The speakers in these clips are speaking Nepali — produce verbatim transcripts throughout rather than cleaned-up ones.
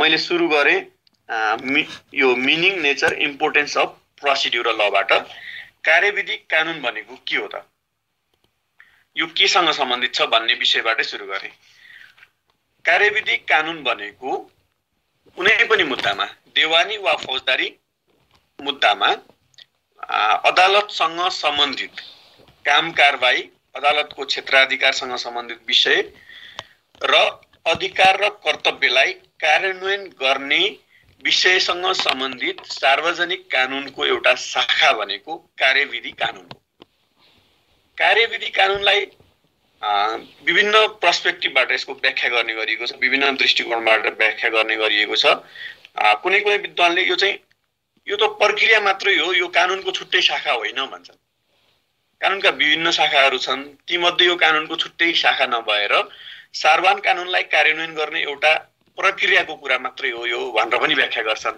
मैले सुरु गरे यो meaning nature importance of procedural लबाट। कार्यविधि कानुन भनेको के हो त, यो केसँग सम्बन्धित छ भन्ने विषयबाटै सुरु गरे। कार्यविधि कानुन भनेको कुनै पनि मुद्दामा, देवानी वा फौजदारी मुद्दामा अदालतसँग सम्बन्धित काम कारबाही, अदालतको क्षेत्राधिकारसँग सम्बन्धित विषय र अधिकार र कर्तव्यलाई कार्यान्वयन गर्ने विषयसँग सम्बन्धित सार्वजनिक कानुनको एउटा शाखा भनेको कार्यविधि कानुन हो। कार्यविधि कानुनलाई विभिन्न पर्सपेक्टिभबाट यसको व्याख्या गर्ने गरिएको छ, विभिन्न दृष्टिकोणबाट व्याख्या गर्ने गरिएको छ। कुनै कुनै विद्वानले यो चाहिँ यो त प्रक्रिया मात्रै हो, यो कानुनको छुट्टै शाखा होइन भन्छन्। कानुनका विभिन्न शाखाहरू छन्, तीमध्ये यो कानुनको छुट्टै शाखा नभएर सार्वजनिक कानुनलाई कार्यान्वयन गर्ने एउटा प्रक्रियाको कुरा मात्रै हो यो भनेर पनि व्याख्या गर्छन्।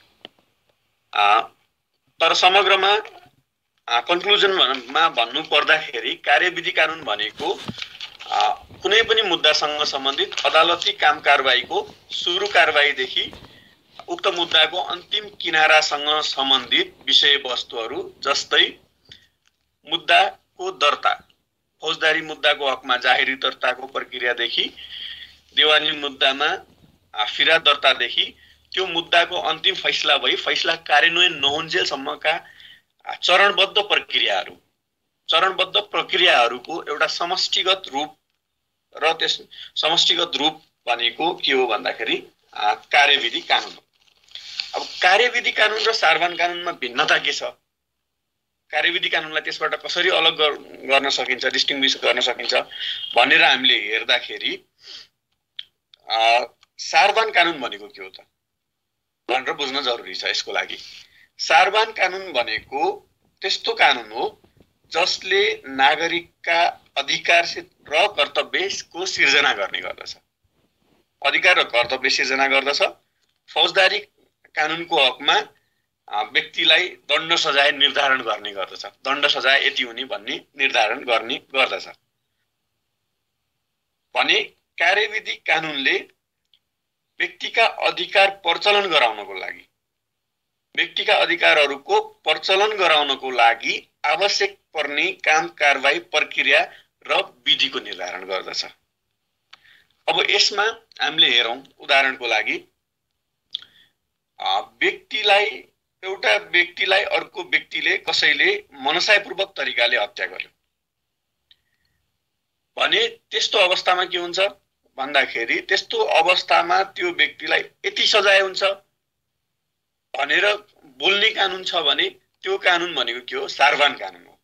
तर समग्रमा कन्क्लुजनमा भन्नु पर्दाखेरि कार्यविधि कानुन भनेको कुनै पनि मुद्दासँग सम्बन्धित अदालती काम कारबाहीको सुरु कारबाहीदेखि उक्त मुद्दाको अन्तिम किनारासँग सम्बन्धित विषयवस्तुहरू जस्तै मुद्दाको दर्ता, फौजदारी मुद्दाको हकमा जाहेरी दर्ताको प्रक्रियादेखि देवानी मुद्दामा फिर्याद दर्तादेखि त्यो मुद्दाको अन्तिम फैसला भई फैसला कार्यान्वयन नहुन्जेलसम्मका चरणबद्ध प्रक्रियाहरू, चरणबद्ध प्रक्रियाहरूको एउटा समष्टिगत रूप र त्यस समष्टिगत रूप भनेको के हो भन्दाखेरि कार्यविधि कानुन हो। अब कार्यविधि कानुन र सार्वजनिक कानुनमा भिन्नता के छ, कार्यविधि कानुनलाई त्यसबाट कसरी अलग गर्न सकिन्छ, डिस्टिङ्ग्विस गर्न सकिन्छ भनेर हामीले हेर्दाखेरि सार्वजनिक कानुन भनेको के हो त भनेर बुझ्न जरुरी छ। यसको लागि सार्वजनिक कानुन भनेको त्यस्तो कानुन हो जसले नागरिकका अधिकार र कर्तव्यको सिर्जना गर्ने गर्दछ, अधिकार र कर्तव्य सिर्जना गर्दछ। फौजदारी कानुनको हकमा व्यक्तिलाई दण्ड सजाय निर्धारण गर्ने गर्दछ, दण्ड सजाय यति हुने भन्ने निर्धारण गर्ने गर्दछ भने कार्यविधि कानुनले व्यक्तिका अधिकार प्रचलन गराउनको लागि, व्यक्तिका अधिकारहरूको प्रचलन गराउनको लागि आवश्यक पर्ने काम कारबाही प्रक्रिया र विधिको निर्धारण गर्दछ। अब यसमा हामीले हेरौं, उदाहरणको लागि व्यक्तिलाई एउटा व्यक्तिलाई अर्को व्यक्तिले कसैले मनसायपूर्वक तरिकाले हत्या गर्यो भने त्यस्तो अवस्थामा के हुन्छ भन्दाखेरि त्यस्तो अवस्थामा त्यो व्यक्तिलाई यति सजाय हुन्छ भनेर बोल्ने कानुन छ भने त्यो कानुन भनेको के हो, सार्वजनिक कानुन हो।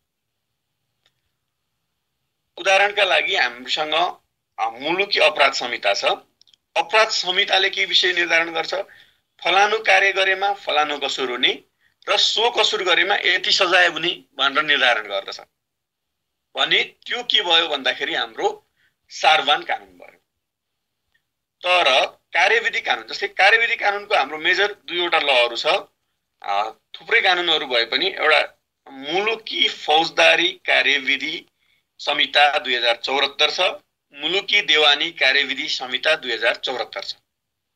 उदाहरणका लागि हामीसँग मुलुकी अपराध संहिता छ। अपराध संहिताले के विषय निर्धारण गर्छ, फलानु कार्य गरेमा फलानु कसुर हुने र सो कसुर गरेमा यति सजाय हुने भनेर निर्धारण गर्दछ भने त्यो के भयो भन्दाखेरि हाम्रो सार्वजनिक कानुन भयो। तर कार्यविधि कानुन, जस्तै कार्यविधि कानुनको हाम्रो मेजर दुईवटा लहरू छ, थुप्रै कानुनहरू भए पनि एउटा मुलुकी फौजदारी कार्यविधि संहिता दुई हजार चौहत्तर छ, मुलुकी देवानी कार्यविधि संहिता दुई हजार चौहत्तर छ।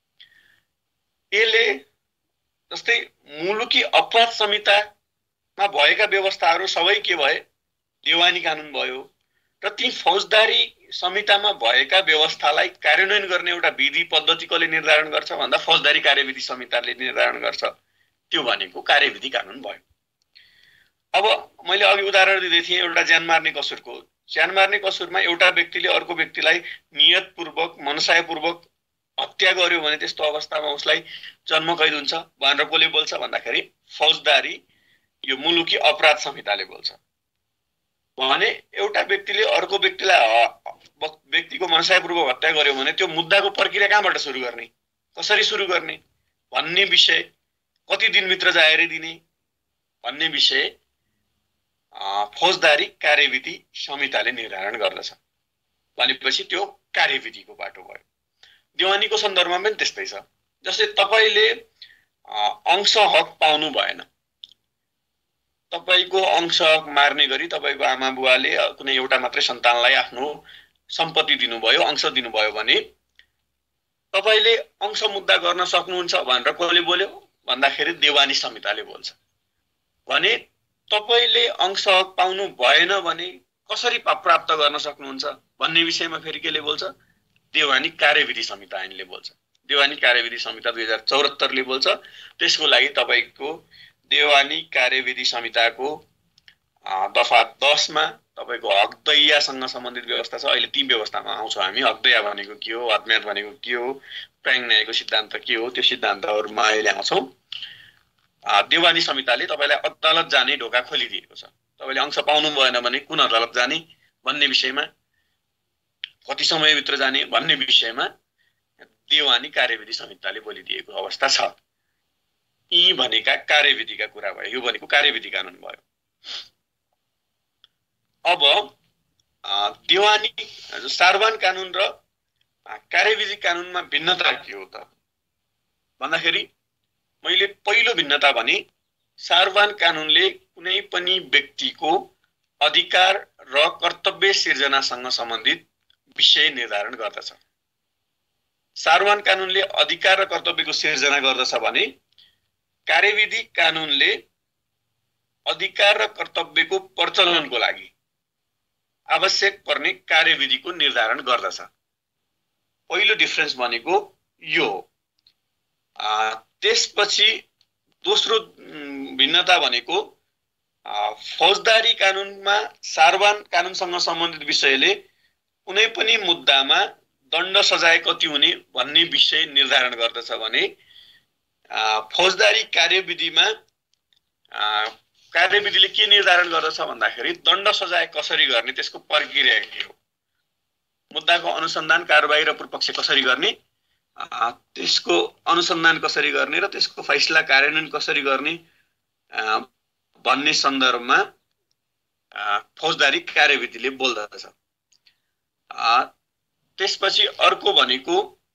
यसले जस्तै मुलुकी अपराध संहितामा भएका व्यवस्थाहरू सबै के भए, देवानी कानुन भयो र ती फौजदारी संहितामा भएका व्यवस्थालाई कार्यान्वयन गर्ने एउटा विधि पद्धति कसले निर्धारण गर्छ भन्दा फौजदारी कार्यविधि संहिताले निर्धारण गर्छ, त्यो भनेको कार्यविधि कानुन भयो। अब मैले अघि उदाहरण दिँदै थिएँ एउटा ज्यान मार्ने कसुरको। ज्यान मार्ने कसुरमा एउटा व्यक्तिले अर्को व्यक्तिलाई नियतपूर्वक मनसायपूर्वक हत्या गर्यो भने त्यस्तो अवस्थामा उसलाई जन्म कैद हुन्छ भनेर कसले बोल्छ भन्दाखेरि फौजदारी यो मुलुकी अपराध संहिताले बोल्छ। भने एउटा व्यक्तिले अर्को व्यक्तिलाई व्यक्तिको मनसायपूर्वक हत्या गर्यो भने त्यो मुद्दाको प्रक्रिया कहाँबाट सुरु गर्ने, कसरी सुरु गर्ने भन्ने विषय, कति दिनभित्र जाहेरी दिने भन्ने विषय फौजदारी कार्यविधि संहिताले निर्धारण गर्दछ भनेपछि त्यो कार्यविधिको बाटो भयो। देवानीको सन्दर्भमा पनि त्यस्तै छ। जस्तै तपाईले अंश हक पाउनु भएन, तपाईको अंश हक मार्ने गरी तपाईको आमा बुवाले कुनै एउटा मात्रै सन्तानलाई आफ्नो सम्पत्ति दिनुभयो, अंश दिनुभयो भने तपाईले अंश मुद्दा गर्न सक्नुहुन्छ भनेर कसले बोल्यो भन्दाखेरि देवानी संहिताले बोल्छ। भने तपाईले अंश हक पाउनु भएन भने कसरी प्राप्त गर्न सक्नुहुन्छ भन्ने विषयमा फेरि केले बोल्छ देवानी कार्यविधि संहिता ऐनले बोल्छ। देवानी कार्यविधि संहिता दुई हजार चौहत्तर ले बोल्छ। त्यसको लागि तपाईको देवानी कार्यविधि संहिताको दफा दस मा तपाईको हकदैयासँग सम्बन्धित व्यवस्था छ। अहिले तीन व्यवस्थामा आउँछौँ हामी। हकदैया भनेको के हो, हदम्याद भनेको के हो, प्राङ्न्यायको सिद्धान्त के हो, त्यो सिद्धान्तहरुमा अहिले आउँछौँ। देवानी संहिताले तपाईलाई अदालत जाने ढोका खोलिदिएको छ। तपाईले अंश पाउनु भएन भने कुन अदालत जाने भन्ने विषयमा, कति समयभित्र जाने भन्ने विषयमा देवानी कार्यविधि संहिताले बोलिदिएको अवस्था छ। यी भनेका कार्यविधिका कुरा भयो। यो भनेको कार्यविधि कानुन भयो। अब देवानी सारवान कानुन र कार्यविधि कानुनमा भिन्नता के हो त भन्दाखेरि मैले पहिलो भिन्नता भने सारवान कानुनले कुनै पनि व्यक्तिको अधिकार र कर्तव्य सिर्जनासँग सम्बन्धित विषय निर्धारण गर्दछ। सारवान कानुनले अधिकार र कर्तव्यको सिर्जना गर्दछ भने कार्यविधि कानुनले अधिकार र कर्तव्यको प्रचलनको लागि आवश्यक पर्ने कार्यविधिको निर्धारण गर्दछ। पहिलो डिफरेन्स भनेको यो हो। त्यसपछि दोस्रो भिन्नता भनेको फौजदारी कानुनमा सारवान कानुनसँग सम्बन्धित विषयले कुनै पनि मुद्दामा दण्ड सजाय कति हुने भन्ने विषय निर्धारण गर्दछ भने फौजदारी कार्यविधिमा कार्यविधिले के निर्धारण गर्दछ भन्दाखेरि दण्ड सजाय कसरी गर्ने, त्यसको प्रक्रिया के हो, मुद्दाको अनुसन्धान कारबाही र पूर्वपक्ष कसरी गर्ने, त्यसको अनुसन्धान कसरी गर्ने र त्यसको फैसला कार्यान्वयन कसरी गर्ने भन्ने सन्दर्भमा फौजदारी कार्यविधिले बोल्दछ। त्यसपछि अर्को भनेको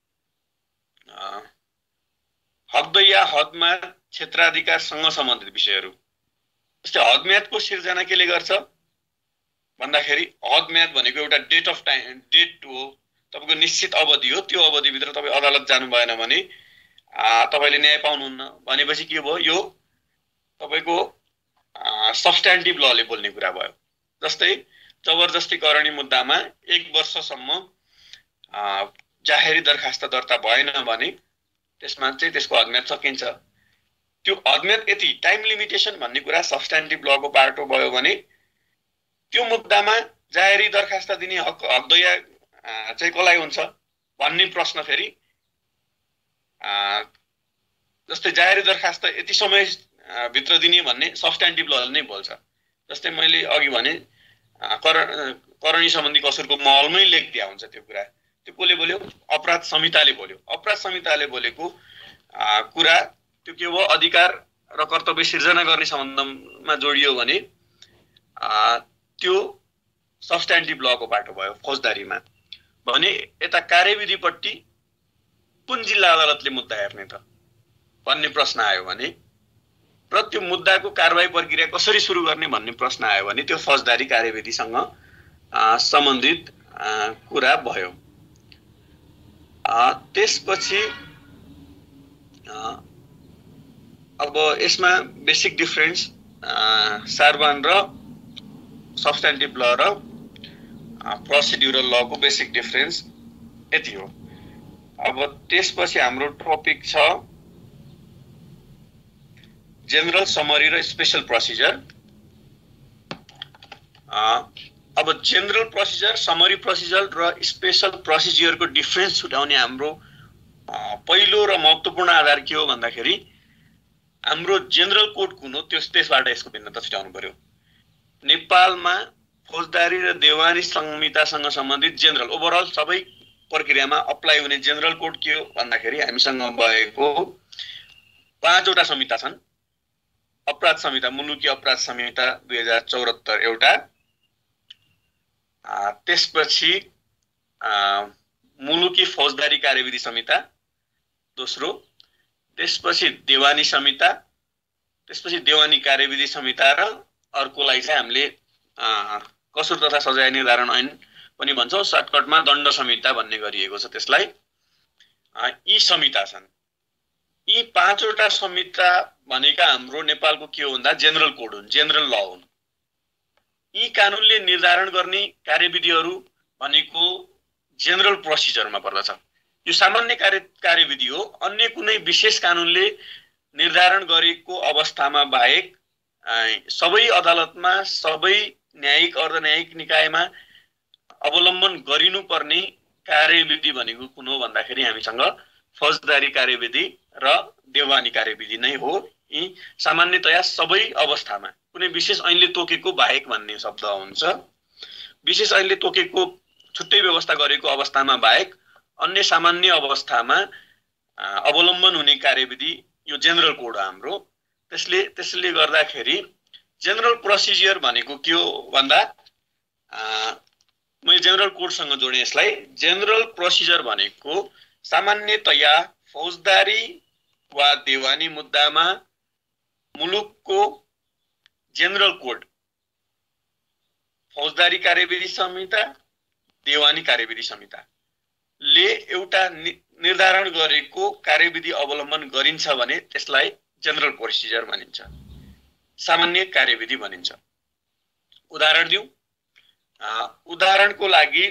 हकदैया हदमा क्षेत्राधिकारसँग सम्बन्धित विषयहरू। जस्तै हदम्यादको सिर्जना केले गर्छ भन्दाखेरि हदम्याद भनेको एउटा डेट अफ टाइम डेट हो, तपाईको निश्चित अवधि हो। त्यो अवधिभित्र तपाईँ अदालत जानु भएन भने तपाईले न्याय पाउनुहुन्न भनेपछि के भयो, यो तपाईको सब्स्ट्यान्टिभ लले बोल्ने कुरा भयो। जस्तै जबरजस्तीकरणी मुद्दामा एक वर्षसम्म जाहेरी दरखास्त दर्ता भएन भने त्यसमा चाहिँ त्यसको हदम्याद सकिन्छ। त्यो हदम्याद यति टाइम लिमिटेसन भन्ने कुरा सब्स्ट्यान्टिभ लको पार्टो भयो भने त्यो मुद्दामा जाहेरी दरखास्त दिने हक हकदैया चाहिँ कसलाई हुन्छ भन्ने प्रश्न फेरि जस्तै जाहेरी दरखास्त यति समय भित्र दिने भन्ने सब्स्ट्यान्टिभ लले नै बोल्छ। जस्तै मैले अघि भने करणी सम्बन्धी कसुरको महलमै लेख दिया हुन्छ। त्यो कुरा त्यो कसले बोल्यो, अपराध संहिताले बोल्यो। अपराध संहिताले बोलेको कुरा त्यो के हो, अधिकार र कर्तव्य सिर्जना गर्ने सम्बन्धमा जोडियो भने त्यो सब्स्ट्यान्टिभ लको पाटो भयो फौजदारीमा। भने यता कार्यविधिपट्टि कुन जिल्ला अदालतले मुद्दा हेर्ने त भन्ने प्रश्न आयो भने र त्यो मुद्दाको कारबाही प्रक्रिया कसरी सुरु गर्ने भन्ने प्रश्न आयो भने त्यो फौजदारी कार्यविधिसँग सम्बन्धित कुरा भयो। त्यसपछि अब यसमा बेसिक डिफरेन्स सारवान र सब्स्ट्यान्टिभ ल र प्रोसिड्युरल ल को बेसिक डिफरेन्स यति हो। अब त्यसपछि हाम्रो टपिक छ जेनरल समरी र स्पेशल प्रोसिजर। अब जेनरल प्रोसिजर, समरी प्रोसिजर र स्पेशल प्रोसिजरको डिफरेन्स छुटाउने हाम्रो पहिलो र महत्त्वपूर्ण आधार के हो भन्दाखेरि हाम्रो जेनरल कोड कुन हो त्यस त्यसबाट यसको भिन्नता छुटाउनु पर्यो। नेपालमा फौजदारी र देवानी संहितासँग सम्बन्धित जेनरल ओभरअल सबै प्रक्रियामा अप्लाई हुने जेनरल कोड के हो भन्दाखेरि हामीसँग भएको पाँचवटा संहिता छन्। अपराध संहिता, मुलुकी अपराध संहिता दुई हजार चौहत्तर एउटा, त्यसपछि मुलुकी फौजदारी कार्यविधि संहिता दोस्रो, त्यसपछि देवानी संहिता, त्यसपछि देवानी कार्यविधि संहिता र अर्कोलाई चाहिँ हामीले कसुर तथा सजाय निर्धारण ऐन पनि भन्छौँ, सर्टकटमा दण्ड संहिता भन्ने गरिएको छ त्यसलाई। यी संहिता छन्। यी पाँचवटा संहिता भनेका हाम्रो नेपालको के हो भन्दा जेनरल कोड हुन्, जेनरल ल हुन्। यी कानुनले निर्धारण गर्ने कार्यविधिहरू भनेको जेनरल प्रोसिजरमा पर्दछ। यो सामान्य कार्य कार्यविधि हो। अन्य कुनै विशेष कानुनले निर्धारण गरेको अवस्थामा बाहेक सबै अदालतमा, सबै न्यायिक अर्धन्यायिक निकायमा अवलम्बन गरिनुपर्ने कार्यविधि भनेको कुन हो भन्दाखेरि हामीसँग फौजदारी कार्यविधि र देवानी कार्यविधि नै हो। यी सामान्यतया सबै अवस्थामा, कुनै विशेष ऐनले तोकेको बाहेक भन्ने शब्द हुन्छ। विशेष ऐनले तोकेको छुट्टै व्यवस्था गरेको अवस्थामा बाहेक अन्य सामान्य अवस्थामा अवलम्बन हुने कार्यविधि यो जेनरल कोड हो हाम्रो। त्यसले त्यसले गर्दाखेरि जेनरल प्रोसिजर भनेको के हो भन्दा मैले जेनरल कोडसँग जोडेँ यसलाई। जेनरल प्रोसिजर भनेको सामान्यतया फौजदारी वा देवानी मुद्दामा मुलुकको जेनरल कोड, फौजदारी कार्यविधि संहिता, देवानी कार्यविधि संहिता ले एउटा निर्धारण गरेको कार्यविधि अवलम्बन गरिन्छ भने त्यसलाई जेनरल प्रोसिजर भनिन्छ, सामान्य कार्यविधि भनिन्छ। उदाहरण दिउँ। उदाहरणको लागि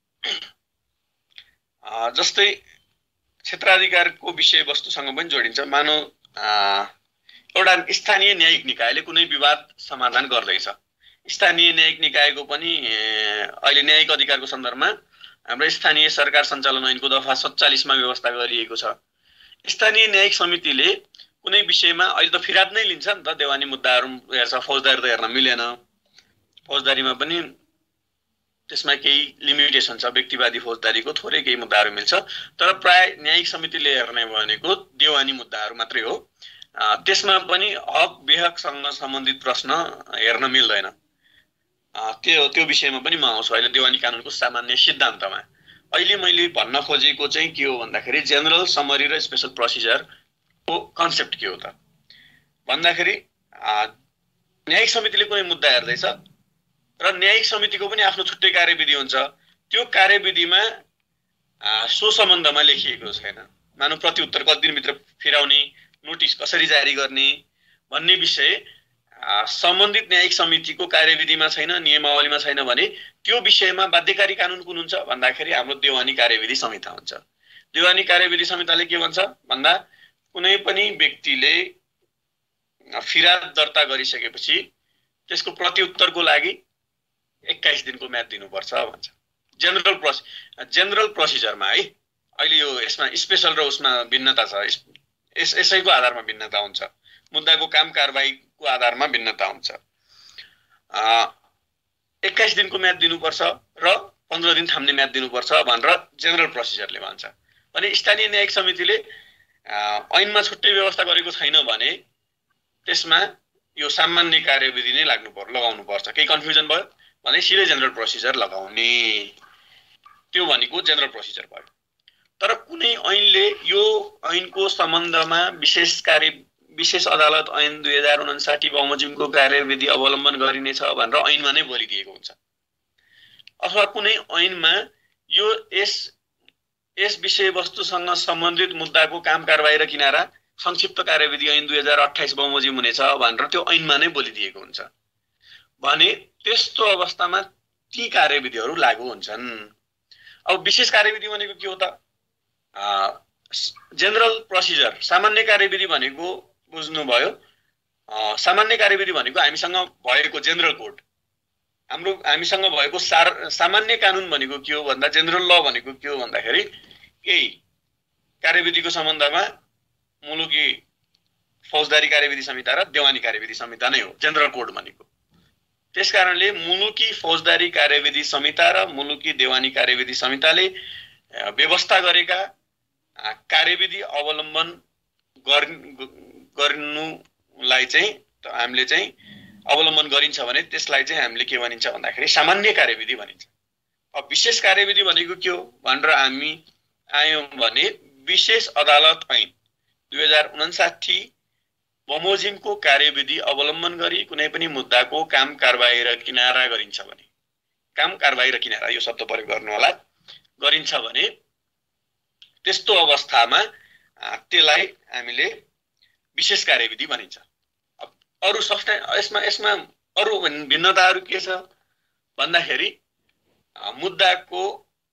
जस्तै क्षेत्राधिकारको विषयवस्तुसँग पनि जोडिन्छ। मानौ एउटा स्थानीय न्यायिक निकायले कुनै विवाद समाधान गर्दैछ। स्थानीय न्यायिक निकायको पनि अहिले न्यायिक अधिकारको सन्दर्भमा हाम्रो स्थानीय सरकार सञ्चालन ऐनको दफा सत्तालीसमा व्यवस्था गरिएको छ। स्थानीय न्यायिक समितिले कुनै विषयमा अहिले त फिराद नै लिन्छ नि त, देवानी मुद्दाहरू हेर्छ, फौजदारी त हेर्न मिलेन। फौजदारीमा पनि त्यसमा केही लिमिटेसन छ, व्यक्तिवादी फौजदारीको थोरै केही मुद्दाहरू मिल्छ, तर प्राय न्यायिक समितिले हेर्ने भनेको देवानी मुद्दाहरू मात्रै हो। त्यसमा पनि हक बेहकसँग सम्बन्धित प्रश्न हेर्न मिल्दैन। त्यो त्यो विषयमा पनि म आउँछु अहिले देवानी कानुनको सामान्य सिद्धान्तमा। अहिले मैले भन्न खोजेको चाहिँ के हो भन्दाखेरि जेनरल, समरी र स्पेशल प्रोसिजरको कन्सेप्ट के हो त भन्दाखेरि न्यायिक समितिले कुनै मुद्दा हेर्दैछ र न्यायिक समितिको पनि आफ्नो छुट्टै कार्यविधि हुन्छ। त्यो कार्यविधिमा सो सम्बन्धमा लेखिएको छैन। मानव प्रत्युत्तर कति दिनभित्र फिराउने, नोटिस कसरी जारी गर्ने भन्ने विषय सम्बन्धित न्यायिक समितिको कार्यविधिमा छैन, नियमावलीमा छैन भने त्यो विषयमा बाध्यकारी कानुन कुन हुन्छ भन्दाखेरि हाम्रो देवानी कार्यविधि संहिता हुन्छ। देवानी कार्यविधि संहिताले के भन्छ भन्दा कुनै पनि व्यक्तिले फिराद दर्ता गरिसकेपछि त्यसको प्रत्युत्तरको लागि एक्काइस दिनको म्याद दिनुपर्छ भन्छ जेनरल प्रोसि जेनरल प्रोसिजरमा है। अहिले यो यसमा स्पेशल र उसमा भिन्नता छ। यस यसैको आधारमा भिन्नता हुन्छ, मुद्दाको काम कारबाहीको आधारमा भिन्नता हुन्छ। एक्काइस दिनको म्याद दिनुपर्छ र पन्ध्र दिन थाम्ने म्याद दिनुपर्छ भनेर जेनरल प्रोसिजरले भन्छ। भने स्थानीय न्यायिक समितिले ऐनमा छुट्टै व्यवस्था गरेको छैन भने त्यसमा यो सामान्य कार्यविधि नै लाग्नु पर्छ, लगाउनु पर्छ। केही कन्फ्युजन भयो भने सिधै जेनरल प्रोसिजर लगाउने, त्यो भनेको जेनरल प्रोसिजर भयो। तर कुनै ऐनले यो ऐनको सम्बन्धमा विशेष कार्य विशेष अदालत ऐन दुई हजार उनासाठी बमोजिमको कार्यविधि अवलम्बन गरिनेछ भनेर ऐनमा नै बोलिदिएको हुन्छ। अथवा कुनै ऐनमा यो यस यस विषयवस्तुसँग सम्बन्धित मुद्दाको काम कारबाही र किनारा संक्षिप्त कार्यविधि ऐन दुई हजार अठाइस बमोजिम हुनेछ भनेर त्यो ऐनमा नै बोलिदिएको हुन्छ भने त्यस्तो अवस्थामा ती कार्यविधिहरू लागू हुन्छन्। अब विशेष कार्यविधि भनेको के हो त? जेनरल प्रोसिजर, सामान्य कार्यविधि भनेको बुझ्नुभयो। सामान्य कार्यविधि भनेको हामीसँग भएको जेनरल कोड, हाम्रो हामीसँग भएको सार सामान्य कानुन भनेको के हो भन्दा जेनरल ल भनेको के हो भन्दाखेरि केही कार्यविधिको सम्बन्धमा मुलुकी फौजदारी कार्यविधि संहिता र देवानी कार्यविधि संहिता नै हो जेनरल कोड भनेको। त्यसकारणले मुलुकी फौजदारी कार्यविधि संहिता र मुलुकी देवानी कार्यविधि संहिताले व्यवस्था गरेका कार्यविधि अवलम्बन गर्नुलाई चाहिँ हामीले चाहिँ अवलम्बन गरिन्छ भने त्यसलाई चाहिँ हामीले के भनिन्छ भन्दाखेरि सामान्य कार्यविधि भनिन्छ। अब विशेष कार्यविधि भनेको के हो भनेर हामी आयौँ भने विशेष अदालत ऐन दुई हजार उनासाठी बमोजिमको कार्यविधि अवलम्बन गरी कुनै पनि मुद्दाको काम कारबाही र किनारा गरिन्छ भने, काम कारबाही र किनारा यो शब्द प्रयोग गर्नु होला, गरिन्छ भने त्यस्तो अवस्थामा त्यसलाई हामीले विशेष कार्यविधि भनिन्छ। अरु सस्टा यसमा यसमा अरु भिन्नताहरू के छ भन्दाखेरि मुद्दाको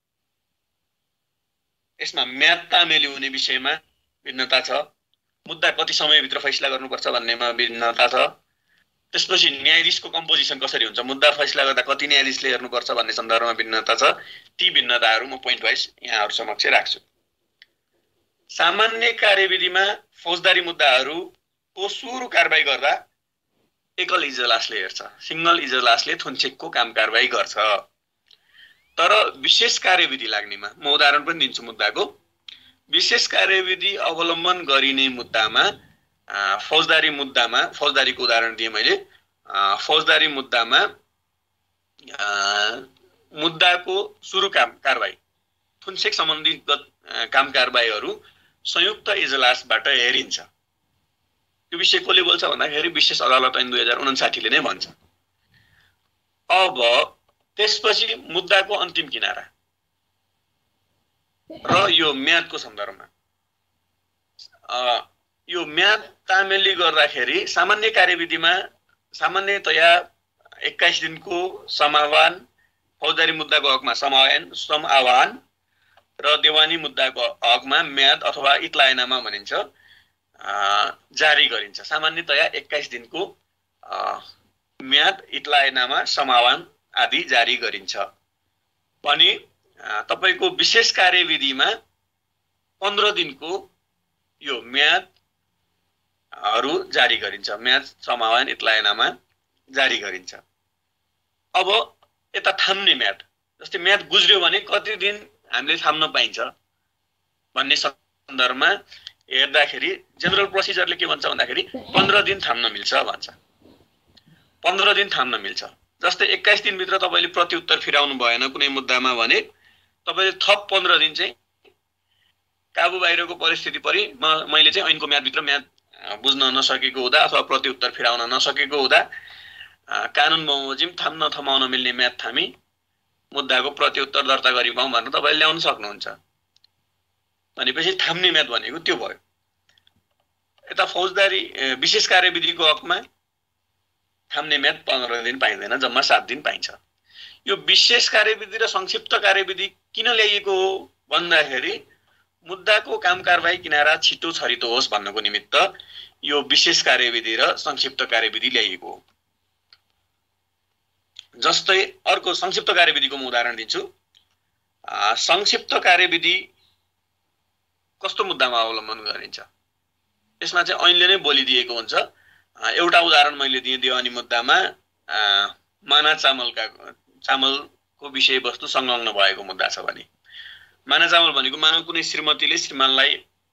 यसमा म्याद तामेली हुने विषयमा भिन्नता छ, मुद्दा कति समयभित्र फैसला गर्नुपर्छ भन्नेमा भिन्नता छ, त्यसपछि न्यायाधीशको कम्पोजिसन कसरी हुन्छ, मुद्दा फैसला गर्दा कति न्यायाधीशले हेर्नुपर्छ भन्ने सन्दर्भमा भिन्नता छ। ती भिन्नताहरू म पोइन्ट वाइज यहाँहरु समक्ष राख्छु। सामान्य कार्यविधिमा फौजदारी मुद्दाहरूको सुरु कारबाही गर्दा एकल इजलासले हेर्छ, सिंगल इजलासले थुन्चेकको काम कारबाही गर्छ। तर विशेष कार्यविधि लाग्नेमा म उदाहरण पनि दिन्छु मुद्दाको। विशेष कार्यविधि अवलम्बन गरिने मुद्दामा फौजदारी मुद्दामा फौजदारीको उदाहरण दिए मैले, फौजदारी मुद्दामा मुद्दाको सुरु काम कारबाही थुन्चेक सम्बन्धित काम कारबाहीहरू संयुक्त इजलासबाट हेरिन्छ। यो विषय कसले बोल्छ भन्दाखेरि विशेष अदालत ऐन दुई हजार उनन्साठी ले नै भन्छ। अब त्यसपछि मुद्दाको अन्तिम किनारा र यो म्यादको सन्दर्भमा यो म्याद तामेली गर्दाखेरि सामान्य कार्यविधिमा सामान्यतया एक्काइस दिनको समाधान, फौजदारी मुद्दाको हकमा समाधान समाधान र देवानी मुद्दाको हकमा म्याद अथवा इत्लायनामा भनिन्छ जारी गरिन्छ। सामान्यतया एक्काइस दिनको म्याद इत्लायनामा समाधान आदि जारी गरिन्छ भने तपाईको विशेष कार्यविधिमा पन्ध्र दिनको यो म्याद हरू जारी गरिन्छ, म्याद समाधान इत्लायनामा जारी गरिन्छ। अब यता थाम्ने म्याद, जस्तै म्याद गुज्र्यो भने कति दिन हामीले थाम्न पाइन्छ भन्ने सन्दर्भमा हेर्दाखेरि जेनरल प्रोसिजरले के भन्छ भन्दाखेरि पन्ध्र दिन थाम्न मिल्छ भन्छ। पन्ध्र दिन थाम्न मिल्छ। जस्तै एक्काइस दिन भित्र तपाईले प्रतिउत्तर फिराउनु भएन कुनै मुद्दामा भने तपाईले थप पन्ध्र दिन चाहिँ काबु बाहिरको परिस्थिति परि मैले चाहिँ ऐनको म्याद भित्र म्याद बुझ्न नसकेको हुँदा अथवा प्रतिउत्तर फिराउन नसकेको हुँदा कानुन बमोजिम थाम्न थमाउन मिल्ने म्याद थामी मुद्दाको प्रतिउत्तर दर्ता गरी पाऊँ भनेर तपाईले ल्याउन सक्नुहुन्छ। भनेपछि थाम्ने म्याद भनेको त्यो भयो। यता फौजदारी विशेष कार्यविधिको हकमा थाम्ने म्याद पन्ध्र दिन पाइँदैन, जम्मा सात दिन पाइन्छ। यो विशेष कार्यविधि र संक्षिप्त कार्यविधि किन ल्याइएको हो भन्दाखेरि मुद्दाको काम कारबाही किनारा छिटो छरितो होस् भन्नको निमित्त यो विशेष कार्यविधि र संक्षिप्त कार्यविधि ल्याइएको हो। जस्तै अर्को संक्षिप्त कार्यविधिको म उदाहरण दिन्छु। संक्षिप्त कार्यविधि कस्तो मुद्दामा अवलम्बन गरिन्छ यसमा चाहिँ ऐनले नै बोलिदिएको हुन्छ। एउटा उदाहरण मैले दिएँ, देवानी मुद्दामा माना चामलका चामलको विषयवस्तु संलग्न भएको मुद्दा छ भने माना चामल भनेको मानव कुनै श्रीमतीले श्रीमानलाई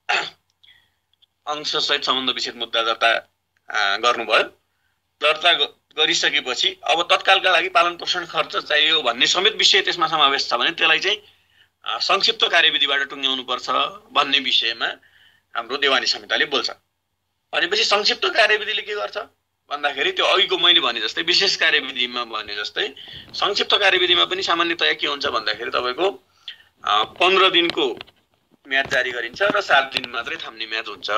अंशसहित सम्बन्ध विच्छेद मुद्दा दर्ता गर्नुभयो। दर्ता गरिसकेपछि अब तत्कालका लागि पालन पोषण खर्च चाहियो भन्ने समेत विषय त्यसमा समावेश छ भने त्यसलाई चाहिँ संक्षिप्त कार्यविधिबाट टुङ्ग्याउनु पर्छ भन्ने विषयमा हाम्रो देवानी संहिताले बोल्छ। भनेपछि संक्षिप्त कार्यविधिले के गर्छ भन्दाखेरि त्यो अघिको मैले भने जस्तै विशेष कार्यविधिमा भने जस्तै संक्षिप्त कार्यविधिमा पनि सामान्यतया के हुन्छ भन्दाखेरि तपाईको पन्ध्र दिनको म्याद जारी गरिन्छ र सात दिन मात्रै थाम्ने म्याद हुन्छ।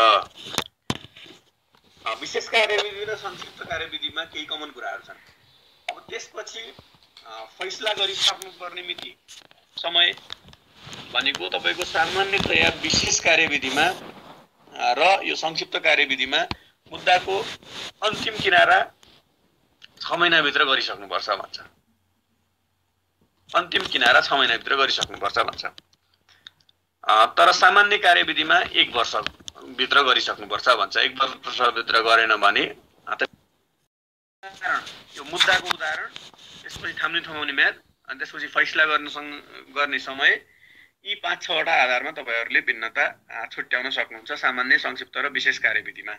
विशेष कार्यविधि र संक्षिप्त कार्यविधिमा केही कमन कुराहरू छन्। अब त्यसपछि फैसला गरिसक्नुपर्ने मिति समय भनेको तपाईको सामान्यतया विशेष कार्यविधिमा र यो संक्षिप्त कार्यविधिमा मुद्दाको अन्तिम किनारा छ महिनाभित्र गरिसक्नुपर्छ भन्छ। अन्तिम किनारा छ महिनाभित्र गरिसक्नुपर्छ भन्छ। तर सामान्य कार्यविधिमा एक वर्ष भित्र गरिसक्नुपर्छ भन्छ। एक वर्षभित्र गरेन भने यो मुद्दाको उदाहरण, त्यसपछि थाम्ने थमाउने म्याद अनि त्यसपछि फैसला गर्न गर्ने समय, यी पाँच छवटा आधारमा तपाईहरुले भिन्नता छुट्याउन सक्नुहुन्छ सामान्य, संक्षिप्त र विशेष कार्यविधिमा।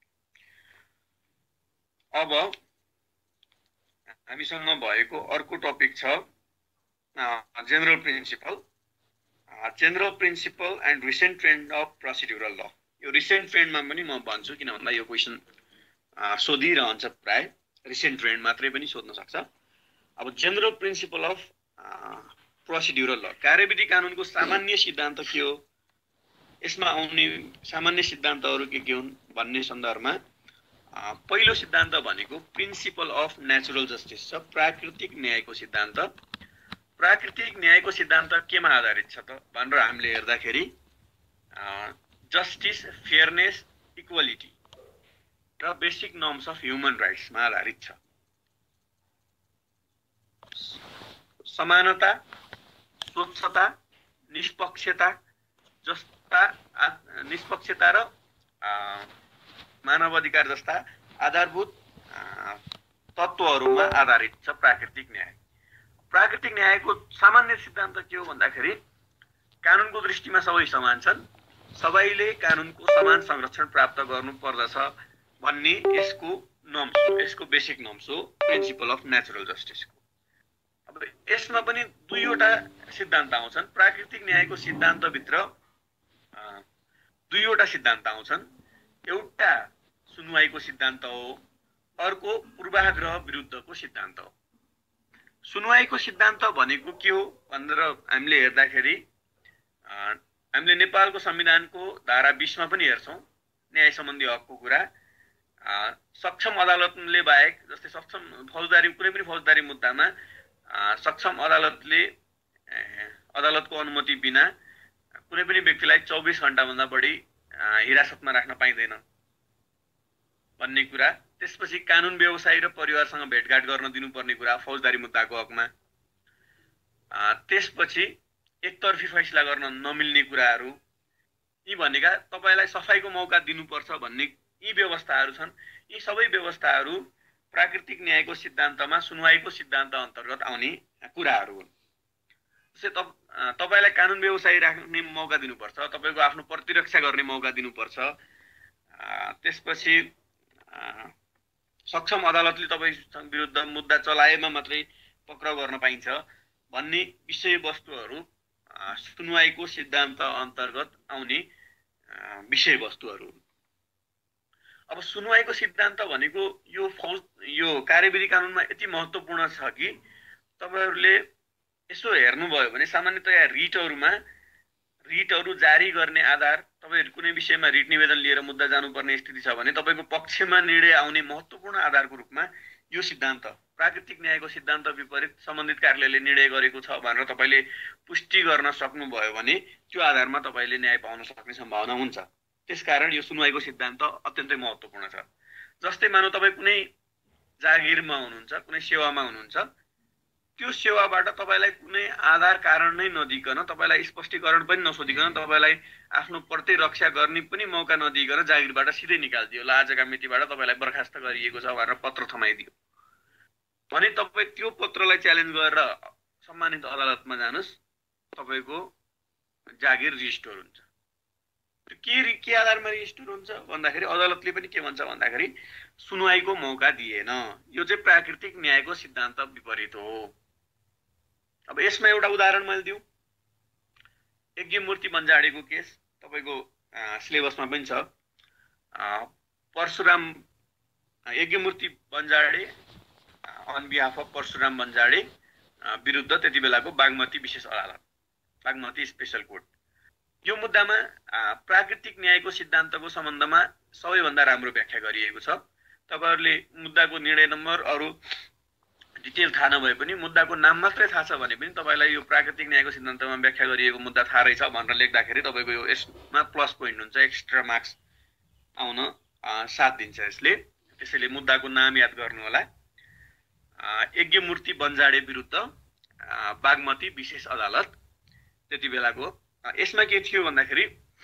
अब हामीसँग भएको अर्को टपिक छ general principle general principle and recent trend of procedural law. यो रिसेन्ट ट्रेन्डमा पनि म भन्छु किन भन्दा यो क्वेशन सोधिरहन्छ, प्राय रिसेन्ट ट्रेन्ड मात्रै पनि सोध्न सक्छ। अब जेनरल प्रिन्सिपल अफ प्रोसिड्युरल ल, कार्यविधि कानुनको सामान्य सिद्धान्त के हो यसमा आउने सामान्य सिद्धान्तहरू के के हुन् भन्ने सन्दर्भमा पहिलो सिद्धान्त भनेको प्रिन्सिपल अफ नेचुरल जस्टिस छ, प्राकृतिक न्यायको सिद्धान्त। प्राकृतिक न्यायको सिद्धान्त केमा आधारित छ त भनेर हामीले हेर्दाखेरि जस्टिस, फेयरनेस, इक्वालिटी र बेसिक नर्म्स अफ ह्युमन राइट्समा आधारित छ। समानता, स्वच्छता, निष्पक्षता जस्ता निष्पक्षता र मानव अधिकार जस्ता आधारभूत तत्त्वहरूमा आधारित छ प्राकृतिक न्याय। प्राकृतिक न्यायको सामान्य सिद्धान्त के हो भन्दाखेरि कानुनको दृष्टिमा सबै समान छन्, सबैले कानुनको समान संरक्षण प्राप्त गर्नु पर्दछ भन्ने यसको नर्म्स हो, यसको बेसिक नर्म्स हो प्रिन्सिपल अफ नेचुरल जस्टिसको। अब यसमा पनि दुईवटा सिद्धान्त आउँछन्। प्राकृतिक न्यायको सिद्धान्तभित्र दुईवटा सिद्धान्त आउँछन्। एउटा सुनुवाईको सिद्धान्त हो, अर्को पूर्वाग्रह विरुद्धको सिद्धान्त हो। सुनुवाईको सिद्धान्त भनेको के हो भनेर हामीले हेर्दाखेरि हामीले नेपालको संविधानको धारा बीसमा पनि हेर्छौँ न्याय सम्बन्धी हकको कुरा। सक्षम अदालतले बाहेक, जस्तै सक्षम फौजदारी कुनै पनि फौजदारी मुद्दामा सक्षम अदालतले अदालतको अनुमति बिना कुनै पनि व्यक्तिलाई चौबिस घण्टाभन्दा बढी हिरासतमा राख्न पाइँदैन भन्ने कुरा। त्यसपछि कानुन व्यवसायी र परिवारसँग भेटघाट गर्न दिनुपर्ने कुरा फौजदारी मुद्दाको हकमा। त्यसपछि एकतर्फी फैसला गर्न नमिल्ने कुराहरू, यी भनेका तपाईलाई सफाईको मौका दिनुपर्छ भन्ने यी व्यवस्थाहरू छन्। यी सबै व्यवस्थाहरू प्राकृतिक न्यायको सिद्धान्तमा सुनुवाईको सिद्धान्त अन्तर्गत आउने कुराहरू हुन्। जस्तै तपाईलाई कानुन व्यवसायी राख्ने मौका दिनुपर्छ, तपाईको आफ्नो प्रतिरक्षा गर्ने मौका दिनुपर्छ। त्यसपछि सक्षम अदालतले तपाईँ विरुद्ध मुद्दा चलाएमा मात्रै पक्राउ गर्न पाइन्छ भन्ने विषयवस्तुहरू सुनुवाईको सिद्धान्त अन्तर्गत आउने विषयवस्तुहरू। अब सुनुवाईको सिद्धान्त भनेको यो फौज यो कार्यविधि कानुनमा यति महत्त्वपूर्ण छ कि तपाईहरुले यसो हेर्नुभयो भने सामान्यतया रिटहरुमा रिटहरु जारी गर्ने आधार, तपाईहरु कुनै विषयमा रिट निवेदन लिएर मुद्दा जानुपर्ने स्थिति छ भने तपाईको पक्षमा निर्णय आउने महत्त्वपूर्ण आधारको रूपमा यो सिद्धान्त प्राकृतिक न्यायको सिद्धान्त विपरीत सम्बन्धित कार्यालयले निर्णय गरेको छ भनेर तपाईले पुष्टि गर्न सक्नुभयो भने त्यो आधारमा तपाईले न्याय पाउन सक्ने सम्भावना हुन्छ। त्यसकारण यो सुनुवाईको सिद्धान्त अत्यन्तै महत्त्वपूर्ण छ। जस्तै मानौ तपाई कुनै जागिरमा हुनुहुन्छ, कुनै सेवामा हुनुहुन्छ, त्यो सेवाबाट तपाईलाई कुनै आधार कारण नै नदिकन, तपाईलाई स्पष्टीकरण पनि नसोधिकन, तपाईलाई आफ्नो प्रतिरक्षा गर्ने पनि मौका नदिकन जागिरबाट सिधै निकाल्दियो, ल आजका मितिबाट तपाईलाई बर्खास्त गरिएको छ भनेर पत्र थमाइदियो भने तपाई त्यो पत्रलाई च्यालेन्ज गरेर सम्मानित अदालतमा जानुस्, तपाईको जागिर रिस्टोर हुन्छ। के के आधारमा रिस्टोर हुन्छ भन्दाखेरि अदालतले पनि के भन्छ भन्दाखेरि सुनुवाईको मौका दिएन। यो चाहिँ प्राकृतिक न्यायको सिद्धान्त विपरीत हो। अब यसमा एउटा उदाहरण मैले दिउँ, यज्ञमूर्ति बन्जाडेको केस तपाईको सिलेबसमा पनि छ। Parashuram Yagyamurti Banjade on behalf of Parashuram Banjade विरुद्ध त्यति बेलाको बागमती विशेष अदालत, बागमती स्पेशल कोर्ट, यो मुद्दामा प्राकृतिक न्यायको सिद्धान्तको सम्बन्धमा सबैभन्दा राम्रो व्याख्या गरिएको छ। तपाईहरुले मुद्दाको निर्णय नम्बर अरु डिटेल थाहा नभए पनि मुद्दाको नाम मात्रै थाहा छ भने पनि तपाईलाई यो प्राकृतिक न्यायको सिद्धान्तमा व्याख्या गरिएको मुद्दा थाहा रहेछ भनेर लेख्दाखेरि तपाईको यो यसमा प्लस पोइन्ट हुन्छ, एक्स्ट्रा मार्क्स आउन साथ दिन्छ यसले। त्यसैले मुद्दाको नाम याद गर्नु होला, यज्ञमूर्ति बन्जाडे विरुद्ध बागमती विशेष अदालत त्यति बेलाको। यसमा के थियो भन्दाखेरि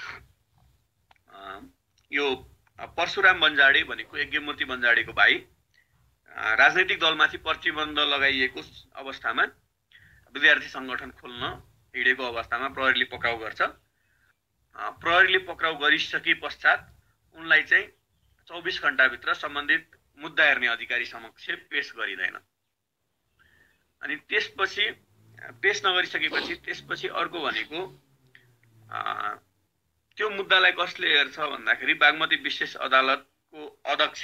यो परशुराम बन्जाडे भनेको यज्ञमूर्ति बन्जाडेको भाइ राजनैतिक दलमाथि प्रतिबन्ध लगाइएको अवस्थामा विद्यार्थी संगठन खोल्न हिडेको अवस्थामा प्रहरीले पक्राउ गर्छ। प्रहरीले पक्राउ गरिसके पश्चात उनलाई चाहिँ चौबिस घण्टाभित्र सम्बन्धित मुद्दा हेर्ने अधिकारी समक्ष पेश गरिँदैन। अनि त्यसपछि पेश नगरिसकेपछि त्यसपछि अर्को भनेको त्यो मुद्दालाई कसले हेर्छ भन्दाखेरि बागमती विशेष अदालतको अध्यक्ष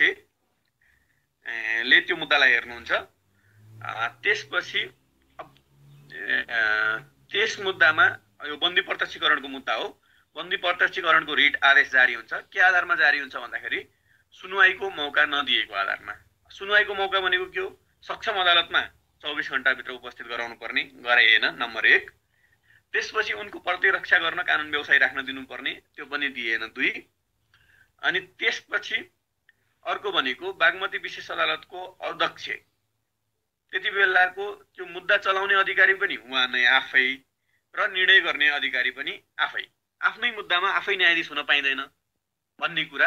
ले त्यो मुद्दालाई हेर्नुहुन्छ। त्यसपछि त्यस मुद्दामा यो बन्दी प्रत्यक्षीकरणको मुद्दा हो, बन्दी प्रत्यक्षीकरणको रिट आदेश जारी हुन्छ के आधारमा जारी हुन्छ भन्दाखेरि सुनवाईको मौका नदिएको आधारमा। सुनवाईको मौका भनेको के हो? सक्षम अदालतमा चौबिस घण्टाभित्र उपस्थित गराउनु पर्ने, गराइएन नम्बर एक। त्यसपछि उनको प्रतिरक्षा गर्न कानुन व्यवसायी राख्न दिनुपर्ने, त्यो पनि दिएन दुई। अनि त्यसपछि अर्को भनेको बागमती विशेष अदालतको अध्यक्ष, त्यति बेलाको त्यो मुद्दा चलाउने अधिकारी पनि उहाँ नै आफै र निर्णय गर्ने अधिकारी पनि आफै। आफ्नै मुद्दामा आफै न्यायाधीश हुन पाइँदैन भन्ने कुरा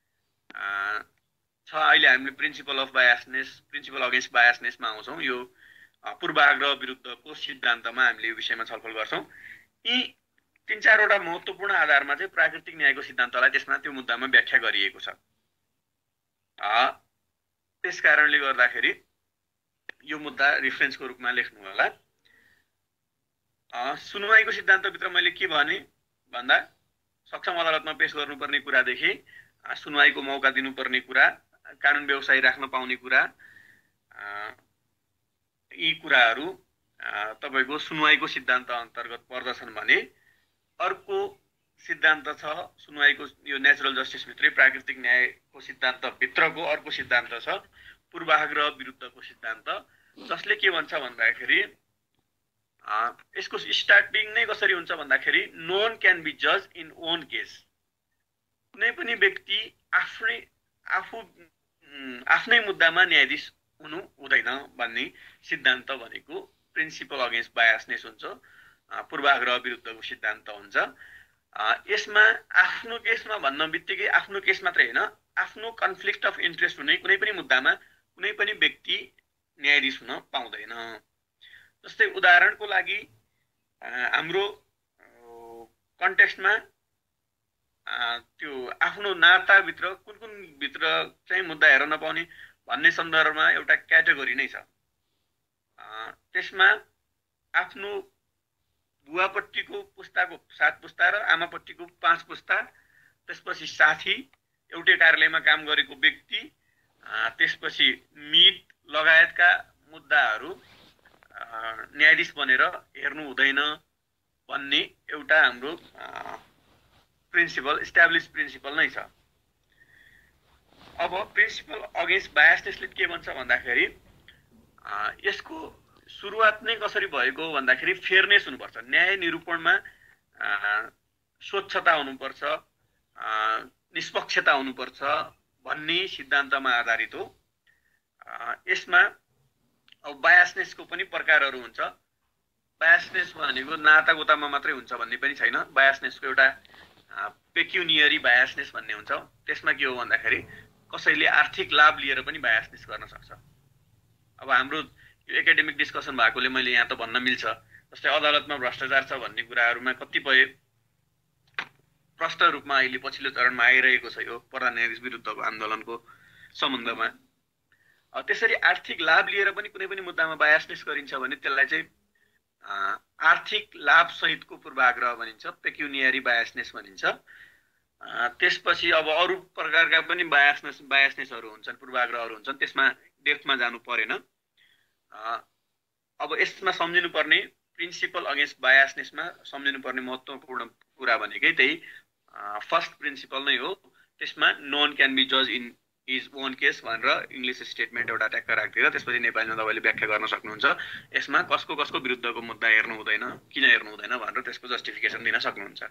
छ। अहिले हामीले principle of biasness, principle against बायसनेसमा आउँछौँ। यो पूर्वाग्रह विरुद्धको सिद्धान्तमा हामीले यो विषयमा छलफल गर्छौँ। यी तीन चारवटा महत्त्वपूर्ण आधारमा चाहिँ प्राकृतिक न्यायको सिद्धान्तलाई त्यसमा त्यो मुद्दामा व्याख्या गरिएको छ। त्यस कारणले गर्दाखेरि यो मुद्दा रेफरेन्सको रूपमा लेख्नु होला। सुनवाईको सिद्धान्तभित्र मैले के भने भन्दा सक्षम अदालतमा पेश गर्नुपर्ने कुरादेखि सुनवाईको मौका दिनुपर्ने कुरा, कानुन व्यवसायी राख्न पाउने कुरा, यी कुराहरू तपाईको सुनवाईको सिद्धान्त अन्तर्गत पर्दछन् भने अर्को सिद्धान्त छ सुनवाईको यो नेचुरल जस्टिस भित्रै प्राकृतिक न्यायको सिद्धान्त भित्रको अर्को सिद्धान्त छ पूर्वाग्रह विरुद्धको सिद्धान्त, जसले के भन्छ भन्दाखेरि यसको स्टार्टिङ नै कसरी हुन्छ भन्दाखेरि नो वन क्यान बी जज इन ओन केस। कुनै पनि व्यक्ति आफ्नै आफू आफ्नै मुद्दामा न्यायाधीश हुनु हुँदैन भन्ने सिद्धान्त भनेको प्रिन्सिपल अगेन्स्ट बायसनेस हुन्छ, पूर्वाग्रह विरुद्धको सिद्धान्त हुन्छ। यसमा आफ्नो केसमा भन्न बित्तिकै आफ्नो केस मात्रै होइन, आफ्नो कन्फ्लिक्ट अफ इन्ट्रेस्ट हुने कुनै पनि मुद्दामा कुनै पनि व्यक्ति न्यायाधीश हुन पाउँदैन। जस्तै उदाहरणको लागि हाम्रो कन्टेक्स्टमा त्यो आफ्नो नाताभित्र कुन कुन भित्र चाहिँ मुद्दा हेर्न नपाउने भन्ने सन्दर्भमा एउटा क्याटेगोरी नै छ। त्यसमा आफ्नो बुवापट्टिको पुस्ताको सात पुस्ता र आमापट्टिको पाँच पुस्ता, त्यसपछि साथी, एउटै कार्यालयमा काम गरेको व्यक्ति, त्यसपछि मित लगायतका मुद्दाहरू न्यायाधीश बनेर हेर्नु हुँदैन भन्ने एउटा हाम्रो प्रिन्सिपल, इस्टाब्लिस प्रिन्सिपल नै छ। अब प्रिन्सिपल अगेन्स्ट बायसनेसले के भन्छ भन्दाखेरि यसको सुरुवात नै कसरी भएको भन्दाखेरि फेयरनेस हुनुपर्छ, न्याय निरूपणमा स्वच्छता हुनुपर्छ, निष्पक्षता हुनुपर्छ भन्ने सिद्धान्तमा आधारित हो। यसमा अब बायसनेसको पनि प्रकारहरू हुन्छ। बायसनेस भनेको नातागोतामा मात्रै हुन्छ भन्ने पनि छैन। बायसनेसको एउटा पेक्युनियरी बायसनेस भन्ने हुन्छ। त्यसमा के हो भन्दाखेरि कसैले आर्थिक लाभ लिएर पनि बायसनेस गर्न सक्छ। अब हाम्रो यो एकाडेमिक डिस्कसन भएकोले मैले यहाँ त भन्न मिल्छ, जस्तै अदालतमा भ्रष्टाचार छ भन्ने कुराहरूमा कतिपय प्रष्ट रूपमा अहिले पछिल्लो चरणमा आइरहेको छ यो प्रधान न्यायाधीश विरुद्धको आन्दोलनको सम्बन्धमा। त्यसरी आर्थिक लाभ लिएर पनि कुनै पनि मुद्दामा बायसनेस गरिन्छ भने त्यसलाई चाहिँ आर्थिक लाभ सहितको पूर्वाग्रह भनिन्छ, पेक्युनियरी बायसनेस भनिन्छ। त्यसपछि अब अरू प्रकारका पनि बायसनेस बायसनेसहरू हुन्छन्, पूर्वाग्रहहरू हुन्छन्, त्यसमा डेप्थमा जानु परेन। अब यसमा सम्झिनुपर्ने प्रिन्सिपल अगेन्स्ट बायसनेसमा सम्झिनुपर्ने महत्त्वपूर्ण कुरा भनेकै त्यही फर्स्ट प्रिन्सिपल नै हो। त्यसमा नो वन क्यान बी जज इन इज ओन केस भनेर इङ्ग्लिस स्टेटमेन्ट एउटा ट्याक्क राखिदिएर त्यसपछि नेपालीमा तपाईँले व्याख्या गर्न सक्नुहुन्छ। यसमा कसको कसको विरुद्धको मुद्दा हेर्नु हुँदैन, किन हेर्नु हुँदैन भनेर त्यसको जस्टिफिकेसन दिन सक्नुहुन्छ।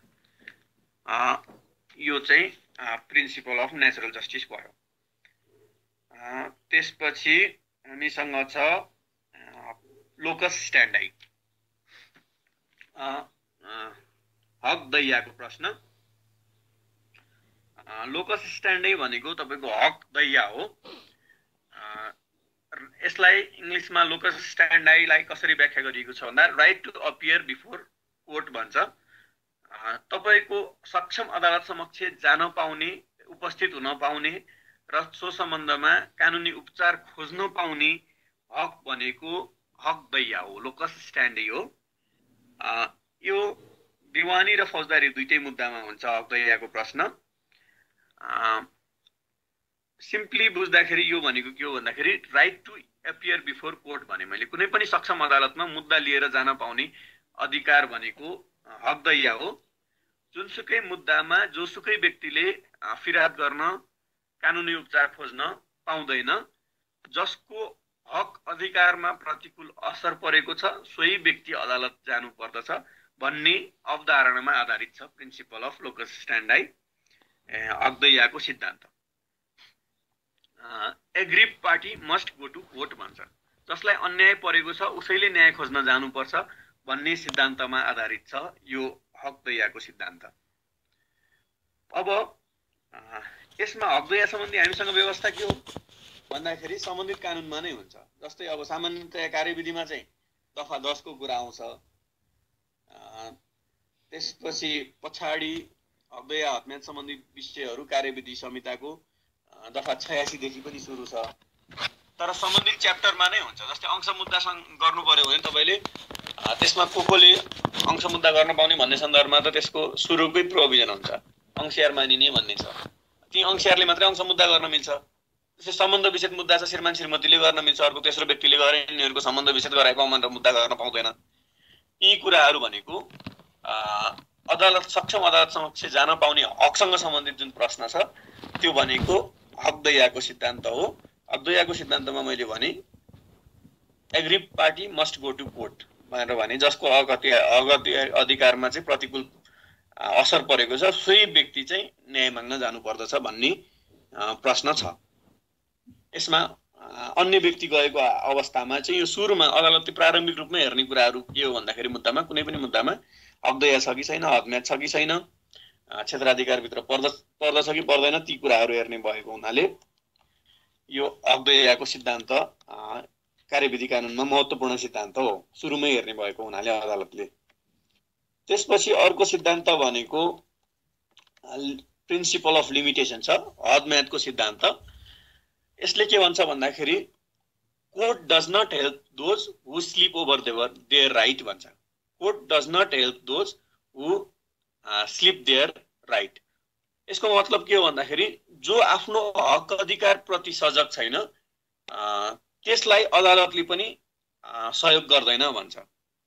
यो चाहिँ प्रिन्सिपल अफ नेचुरल जस्टिस भयो। त्यसपछि हामीसँग छ लोकस स्ट्यान्डाई, हक दैयाको प्रश्न। लोकस स्ट्यान्डाई भनेको तपाईँको हक दैया हो। यसलाई इङ्ग्लिसमा लोकस स्ट्यान्डाईलाई कसरी व्याख्या गरिएको छ भन्दा right to appear before court भन्छ। तपाईँको सक्षम अदालत समक्ष जान पाउने, उपस्थित हुन पाउने र सो सम्बन्धमा कानुनी उपचार खोज्न पाउने हक भनेको हक दैया हो, लोकस स्ट्यान्डाई हो। यो दिवानी र फौजदारी दुईटै मुद्दामा हुन्छ हक दैयाको प्रश्न। सिम्पली बुझ्दाखेरि यो भनेको के हो भन्दाखेरि right to appear before court भने मैले कुनै पनि सक्षम अदालतमा मुद्दा लिएर जान पाउने अधिकार भनेको हक दैया हो। जुनसुकै मुद्दामा जोसुकै व्यक्तिले फिर्याद गर्न कानुनी उपचार खोज्न पाउँदैन, जसको हक अधिकारमा प्रतिकूल असर परेको छ सोही व्यक्ति अदालत जानु पर्दछ भन्ने अवधारणामा आधारित छ प्रिन्सिपल अफ लोकस स्ट्यान्डाई अग्दैयाको सिद्धान्त। Aggrieved party must go to court भन्छ। जसलाई अन्याय परेको छ उसैले न्याय खोज्न जानुपर्छ भन्ने सिद्धान्तमा आधारित छ यो हकदैयाको सिद्धान्त। अब यसमा हकदैया सम्बन्धी हामीसँग व्यवस्था के हो भन्दाखेरि सम्बन्धित कानुनमा नै हुन्छ। जस्तै अब सामान्यतया कार्यविधिमा चाहिँ दफा दस को कुरा आउँछ। त्यसपछि पछाडि हकदैया हकम्याद सम्बन्धी विषयहरू कार्यविधि संहिताको दफा छयासी देखि पनि सुरु छ, तर सम्बन्धित च्याप्टरमा नै हुन्छ। जस्तै अंश मुद्दा गर्नु पर्यो भने तपाईले त्यसमा को कोले अंश मुद्दा गर्न पाउने भन्ने सन्दर्भमा त त्यसको सुरुकै प्रोभिजन हुन्छ, अंशयार मानिने भन्ने छ। ती अंशयारले मात्रै अंश मुद्दा गर्न मिल्छ। त्यसै सम्बन्ध विच्छेद मुद्दा छ, श्रीमान श्रीमतीले गर्न मिल्छ, अर्को तेस्रो व्यक्तिले गरे उनीहरुको सम्बन्ध विच्छेद गराएको अमान्त मुद्दा गर्न पाउँदैन। यी कुराहरू भनेको अदालत सक्षम अदालत समक्ष जान पाउने हकसँग सम्बन्धित जुन प्रश्न छ त्यो भनेको हकदैयाको सिद्धान्त हो। हकदैयाको सिद्धान्तमा मैले भने aggrieved party must go to court भनेर भने जसको अगति अगति अधिकारमा चाहिँ प्रतिकूल असर परेको छ सोही व्यक्ति चाहिँ न्याय माग्न जानु पर्दछ भन्ने प्रश्न छ। यसमा अन्य व्यक्ति गएको अवस्थामा चाहिँ यो सुरुमा अदालतले प्रारम्भिक रूपमा हेर्ने कुराहरू के हो भन्दाखेरि मुद्दामा कुनै पनि मुद्दामा हकदैया छ कि छैन, हकम्याद छ कि छैन, क्षेत्राधिकारभित्र पर्दछ पर्दछ कि पर्दैन ती कुराहरू हेर्ने भएको हुनाले यो हकदैयाको सिद्धान्त कार्यविधि कानुनमा महत्त्वपूर्ण सिद्धान्त हो, सुरुमै हेर्ने भएको हुनाले अदालतले। त्यसपछि अर्को सिद्धान्त भनेको प्रिन्सिपल अफ लिमिटेसन छ, हदम्यादको सिद्धान्त। यसले के भन्छ भन्दाखेरि court does not help those who slip over their their right भन्छ। Court does not help those who slip their right. यसको मतलब के हो भन्दाखेरि जो आफ्नो हक अधिकार प्रति सजग छैन त्यसलाई अदालतले पनि सहयोग गर्दैन भन्छ।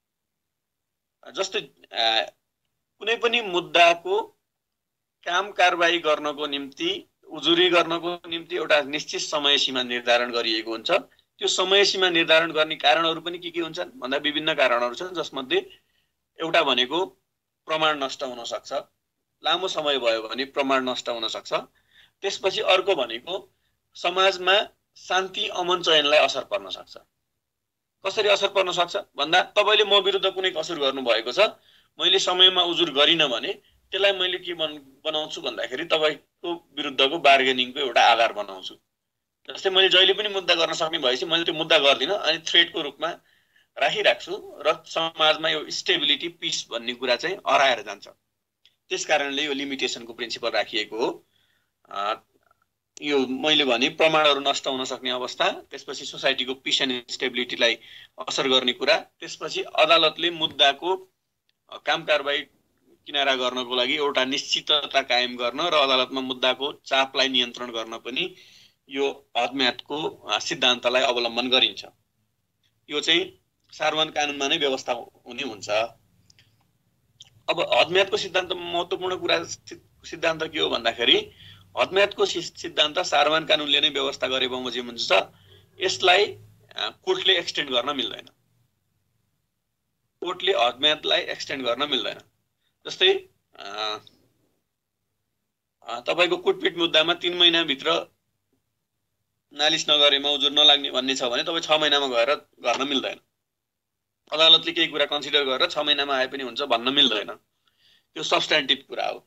जस्तै कुनै पनि मुद्दाको काम कारबाही गर्नको निम्ति उजुरी गर्नको निम्ति एउटा निश्चित समय सीमा निर्धारण गरिएको हुन्छ। त्यो समय सीमा निर्धारण गर्ने कारणहरू पनि के के हुन्छन् भन्दा विभिन्न कारणहरू छन्, जसमध्ये एउटा भनेको प्रमाण नष्ट हुन सक्छ, लामो समय भयो भने प्रमाण नष्ट हुन सक्छ। त्यसपछि अर्को भनेको समाजमा शान्ति अमन चयनलाई असर पर्न सक्छ। कसरी असर पर्न सक्छ भन्दा तपाईले म विरुद्ध कुनै कसुर गर्नु भएको छ, मैले समयमा उजुर गरिन भने त्यसलाई मैले के बनाउँछु भन्दाखेरि तपाईको विरुद्धको बार्गेनिङको एउटा आधार बनाउँछु। जस्तै मैले जहिले पनि मुद्दा गर्न सक्ने भएपछि मैले त्यो मुद्दा गर्दिन अनि थ्रेटको रूपमा राखिराख्छु र समाजमा यो स्टेबिलिटी पिस भन्ने कुरा चाहिँ हराएर जान्छ। त्यसकारणले यो लिमिटेसनको प्रिन्सिपल राखिएको हो। यो मैले भने प्रमाणहरू नष्ट हुन सक्ने अवस्था, त्यसपछि सोसाइटीको पिस एन्ड स्टेबिलिटीलाई असर गर्ने कुरा, त्यसपछि अदालतले मुद्दाको काम कारबाही किनारा गर्नको लागि एउटा निश्चितता कायम गर्न र अदालतमा मुद्दाको चापलाई नियन्त्रण गर्न पनि यो हदम्यादको सिद्धान्तलाई अवलम्बन गरिन्छ। यो चाहिँ सार्वजन कानुनमा नै व्यवस्था हुने हुन्छ। अब हदम्यादको सिद्धान्तमा महत्त्वपूर्ण कुरा सिद्धान्त के हो भन्दाखेरि हदम्यादको सिद्धान्त सार्वजन कानुनले नै व्यवस्था गरे बमोजिम हुन्छ। यसलाई कोर्टले एक्सटेन्ड गर्न मिल्दैन। कोर्टले हदम्यादलाई एक्सटेन्ड गर्न मिल्दैन। जस्तै तपाईको कुटपिट मुद्दामा तीन महिनाभित्र नालिस नगरेमा उजुर नलाग्ने भन्ने छ भने तपाईँ छ महिनामा गएर गर्न मिल्दैन। अदालतले केही कुरा कन्सिडर गरेर छ महिनामा आए पनि हुन्छ भन्न मिल्दैन। त्यो सब्स्ट्यान्टिभ कुरा हो।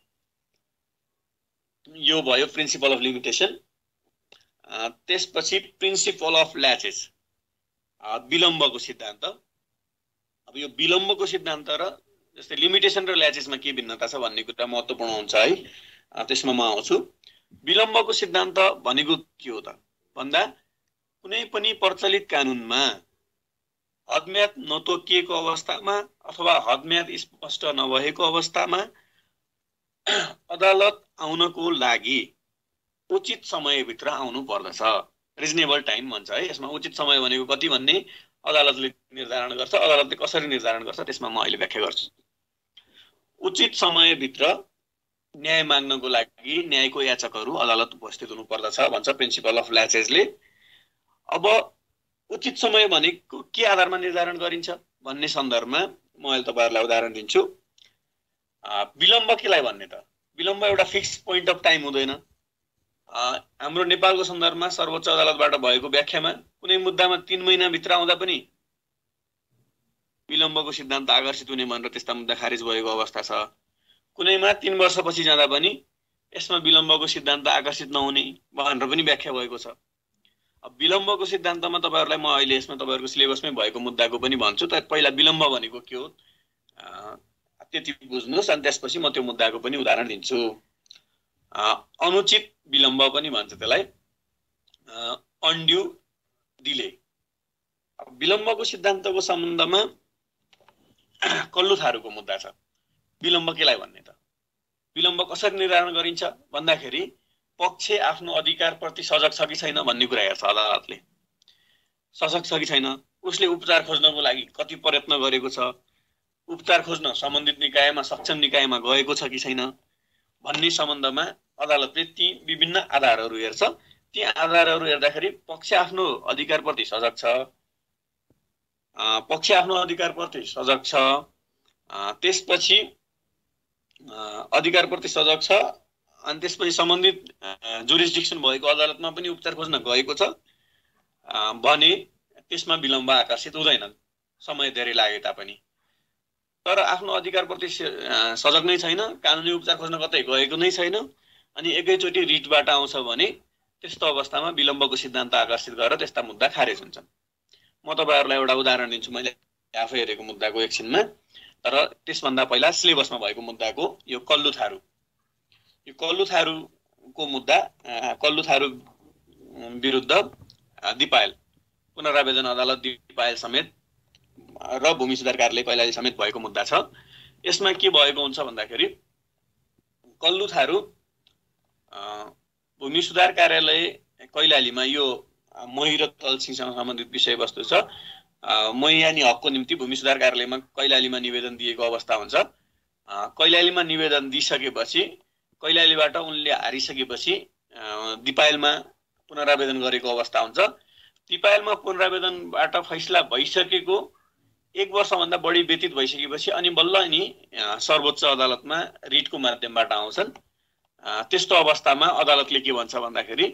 यो भयो प्रिन्सिपल अफ लिमिटेसन। त्यसपछि प्रिन्सिपल अफ ल्याचेस, विलम्बको सिद्धान्त। अब यो विलम्बको सिद्धान्त र जस्तै लिमिटेसन र ल्याचेसमा के भिन्नता छ भन्ने कुरा महत्त्वपूर्ण हुन्छ है, त्यसमा म आउँछु। विलम्बको सिद्धान्त भनेको के हो त भन्दा कुनै पनि प्रचलित कानुनमा हदम्याद नतोकिएको अवस्थामा अथवा हदम्याद स्पष्ट नभएको अवस्थामा अदालत आउनको लागि उचित समयभित्र आउनु पर्दछ। रिजनेबल टाइम भन्छ है। यसमा उचित समय भनेको कति भन्ने अदालतले निर्धारण गर्छ। अदालतले कसरी निर्धारण गर्छ त्यसमा म अहिले व्याख्या गर्छु। उचित समयभित्र न्याय माग्नको लागि न्यायको याचकहरू अदालत उपस्थित हुनुपर्दछ भन्छ प्रिन्सिपल अफ ल्याचेजले। अब उचित समय भनेको के आधारमा निर्धारण गरिन्छ भन्ने सन्दर्भमा म अहिले तपाईहरुलाई उदाहरण दिन्छु। विलम्ब केलाई भन्ने त विलम्ब एउटा फिक्स पोइन्ट अफ टाइम हुँदैन। हाम्रो नेपालको सन्दर्भमा सर्वोच्च अदालतबाट भएको व्याख्यामा कुनै मुद्दामा तीन महिना भित्र आउँदा पनि विलम्बको सिद्धान्त आकर्षित हुने भनेर त्यस्ता मुद्दा खारिज भएको अवस्था छ। कुनैमा तीन वर्षपछि जाँदा पनि यसमा विलम्बको सिद्धान्त आकर्षित नहुने भनेर पनि व्याख्या भएको छ। अब विलम्बको सिद्धान्तमा तपाईहरुलाई म अहिले यसमा तपाईहरुको सिलेबसमै भएको मुद्दाको पनि भन्छु। त पहिला विलम्ब भनेको के हो त्यति बुझ्नुस् अनि त्यसपछि म त्यो मुद्दाको पनि उदाहरण दिन्छु। अनुचित विलम्ब पनि भन्छ त्यसलाई, अनड्यू डिले। विलम्बको सिद्धान्तको सम्बन्धमा कल्लुथारुको मुद्दा छ। विलम्ब केलाई भन्ने त विलम्ब कसरी निर्धारण गरिन्छ भन्दाखेरि पक्ष आफ्नो अधिकारप्रति सजग छ कि छैन भन्ने कुरा हेर्छ अदालतले। सजग छ कि छैन, उसले उपचार खोज्नको लागि कति प्रयत्न गरेको छ, उपचार खोज्न सम्बन्धित निकायमा सक्षम निकायमा गएको छ कि छैन भन्ने सम्बन्धमा अदालतले ती विभिन्न आधारहरू हेर्छ। ती आधारहरू हेर्दाखेरि पक्ष आफ्नो अधिकारप्रति सजग छ, पक्ष आफ्नो अधिकारप्रति सजग छ, त्यसपछि अधिकारप्रति सजग छ अनि त्यसपछि सम्बन्धित जुरिस्डिक्सन भएको अदालतमा पनि उपचार खोज्न गएको छ भने त्यसमा विलम्ब आकर्षित हुँदैन, समय धेरै लागे तापनि। तर आफ्नो अधिकारप्रति सजग नै छैन, कानुनी उपचार खोज्न कतै गएको नै छैन अनि एकैचोटि रिटबाट आउँछ भने त्यस्तो अवस्थामा विलम्बको सिद्धान्त आकर्षित गरेर त्यस्ता मुद्दा खारेज हुन्छन्। म तपाईहरुलाई एउटा उदाहरण दिन्छु मैले आफै हेरेको मुद्दाको एकछिनमा। तर त्यसभन्दा पहिला सिलेबसमा भएको मुद्दाको यो कल्लुथारु यो कल्लुथारुको मुद्दा कल्लुथारु विरुद्ध दिपायल पुनरावेदन अदालत दिपायल समेत र भूमि सुधार कार्यालय कैलाली समेत भएको मुद्दा छ। यसमा के भएको हुन्छ भन्दाखेरि कल्लुथारु भूमि सुधार कार्यालय कैलालीमा यो मोही र तल्सीसँग सम्बन्धित विषयवस्तु छ। मोही यानी हकको निम्ति भूमि सुधार कार्यालयमा कैलालीमा निवेदन दिएको अवस्था हुन्छ। कैलालीमा निवेदन दिइसकेपछि कैलालीबाट उनले हारिसकेपछि दिपायलमा पुनरावेदन गरेको अवस्था हुन्छ। दिपायलमा पुनरावेदनबाट फैसला भइसकेको एक वर्षभन्दा बढी व्यतीत भइसकेपछि अनि बल्ल अनि सर्वोच्च अदालतमा रिटको माध्यमबाट आउँछन्। त्यस्तो अवस्थामा अदालतले के भन्छ भन्दाखेरि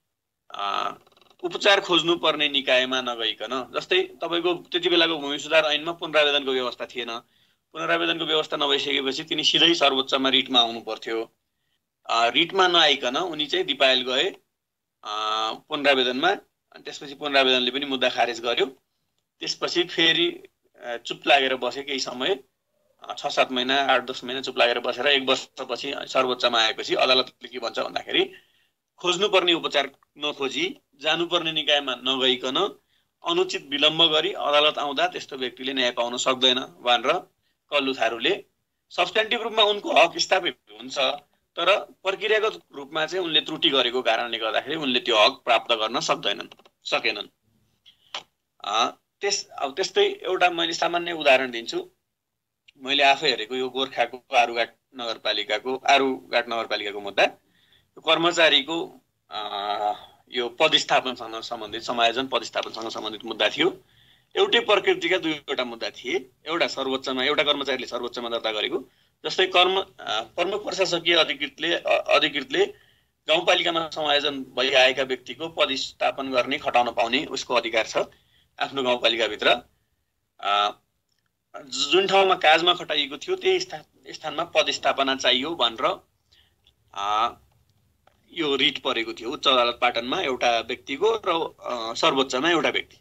उपचार खोज्नु पर्ने निकायमा नगइकन, जस्तै तपाईको त्यति बेलाको भूमि सुधार ऐनमा पुनरावेदनको व्यवस्था थिएन, पुनरावेदनको व्यवस्था नभइसकेपछि तिनी सिधै सर्वोच्चमा रिटमा आउनु पर्थ्यो। रिटमा नआइकन उनी चाहिँ दिपायल गए पुनरावेदनमा अनि त्यसपछि पुनरावेदनले पनि मुद्दा खारेज गर्यो। त्यसपछि फेरि चुप लागेर बसे केही समय, छ सात महिना आठ दस महिना चुप लागेर बसेर एक वर्षपछि सर्वोच्चमा आएपछि अदालतले के भन्छ भन्दाखेरि खोज्नुपर्ने उपचार नखोजी जानुपर्ने निकायमा नगइकन अनुचित विलम्ब गरी अदालत आउँदा त्यस्तो व्यक्तिले न्याय पाउन सक्दैन भनेर कल्लुथारुले सब्स्टेन्टिभ रूपमा उनको हक स्थापित हुन्छ तर प्रक्रियागत रूपमा चाहिँ उनले त्रुटि गरेको कारणले गर्दाखेरि उनले त्यो हक प्राप्त गर्न सक्दैनन् सकेनन्। त्यस अब त्यस्तै एउटा मैले सामान्य उदाहरण दिन्छु। मैले आफै हेरेको यो गोर्खाको आरुघाट नगरपालिकाको आरुघाट नगरपालिकाको मुद्दा कर्मचारीको यो पदस्थापनसँग सम्बन्धित समायोजन पदस्थापनसँग सम्बन्धित मुद्दा थियो। एउटै प्रकृतिका दुईवटा मुद्दा थिए। एउटा सर्वोच्चमा एउटा कर्मचारीले सर्वोच्चमा दर्ता गरेको, जस्तै कर्म प्रमुख प्रशासकीय अधिकृतले अधिकृतले गाउँपालिकामा समायोजन भइआएका व्यक्तिको पदस्थापन गर्ने खटाउन पाउने उसको अधिकार छ आफ्नो गाउँपालिकाभित्र। जुन ठाउँमा काजमा खटाइएको थियो त्यही स्थानमा पदस्थापना चाहियो भनेर यो रिट परेको थियो उच्च अदालत पाटनमा एउटा व्यक्तिको र सर्वोच्चमा एउटा व्यक्ति।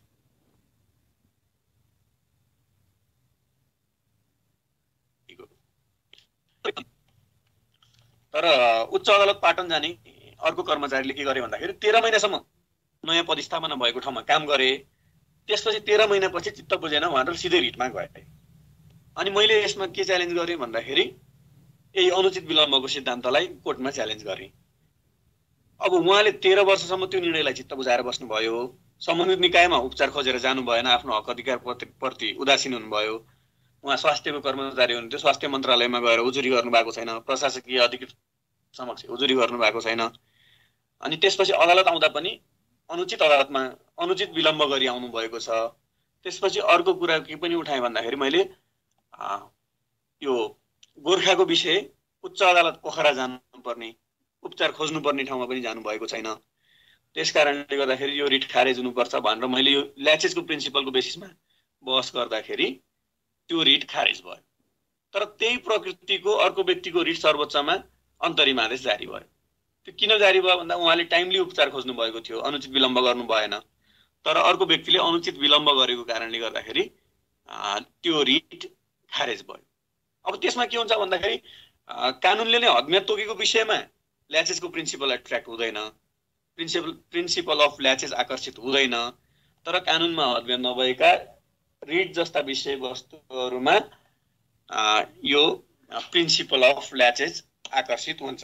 तर उच्च अदालत पाटन जाने अर्को कर्मचारीले के गरे भन्दाखेरि तेह्र महिनासम्म नयाँ पदस्थापना भएको ठाउँमा काम गरे। त्यसपछि तेह्र महिनापछि चित्त बुझेन भनेर सिधै रिटमा गए। अनि मैले यसमा के च्यालेन्ज गरेँ भन्दाखेरि यही अनुचित विलम्बको सिद्धान्तलाई कोर्टमा च्यालेन्ज गरेँ। अब उहाँले तेह्र वर्षसम्म त्यो निर्णयलाई चित्त बुझाएर बस्नुभयो, सम्बन्धित निकायमा उपचार खोजेर जानु भएन, आफ्नो हक अधिकार प्रति उदासीन हुनुभयो। उहाँ स्वास्थ्यको कर्मचारी हुनुहुन्थ्यो, स्वास्थ्य मन्त्रालयमा गएर उजुरी गर्नु भएको छैन, प्रशासकीय अधिकृत समक्ष उजुरी गर्नु भएको छैन अनि त्यसपछि अदालत आउँदा पनि अनुचित अदालतमा अनुचित विलम्ब गरी आउनु भएको छ। त्यसपछि अर्को कुरा के पनि उठाएँ भन्दाखेरि मैले यो गोर्खाको विषय उच्च अदालत पोखरा जानुपर्ने उपचार खोज्नुपर्ने ठाउँमा पनि जानु भएको छैन। त्यसकारणले गर्दाखेरि यो रिट खारेज हुनुपर्छ भनेर मैले यो ल्याचेजको प्रिन्सिपलको बेसिसमा बहस गर्दाखेरि त्यो रिट खारेज भयो। तर त्यही प्रकृतिको अर्को व्यक्तिको रिट सर्वोच्चमा अन्तरिम आदेश जारी भयो। त्यो किन जारी भयो भन्दा उहाँले टाइमली उपचार खोज्नु भएको थियो, अनुचित विलम्ब गर्नु भएन। तर अर्को व्यक्तिले अनुचित विलम्ब गरेको कारणले गर्दाखेरि त्यो रिट खारेज भयो। अब त्यसमा के हुन्छ भन्दाखेरि कानुनले नै हदमियाद तोकेको विषयमा ल्याचेजको प्रिन्सिपल एट्र्याक्ट हुँदैन, प्रिन्सिपल प्रिन्सिपल अफ ल्याचेज आकर्षित हुँदैन। तर कानुनमा हदमियाद नभएका रिट जस्ता विषयवस्तुहरूमा यो प्रिन्सिपल अफ ल्याचेज आकर्षित हुन्छ।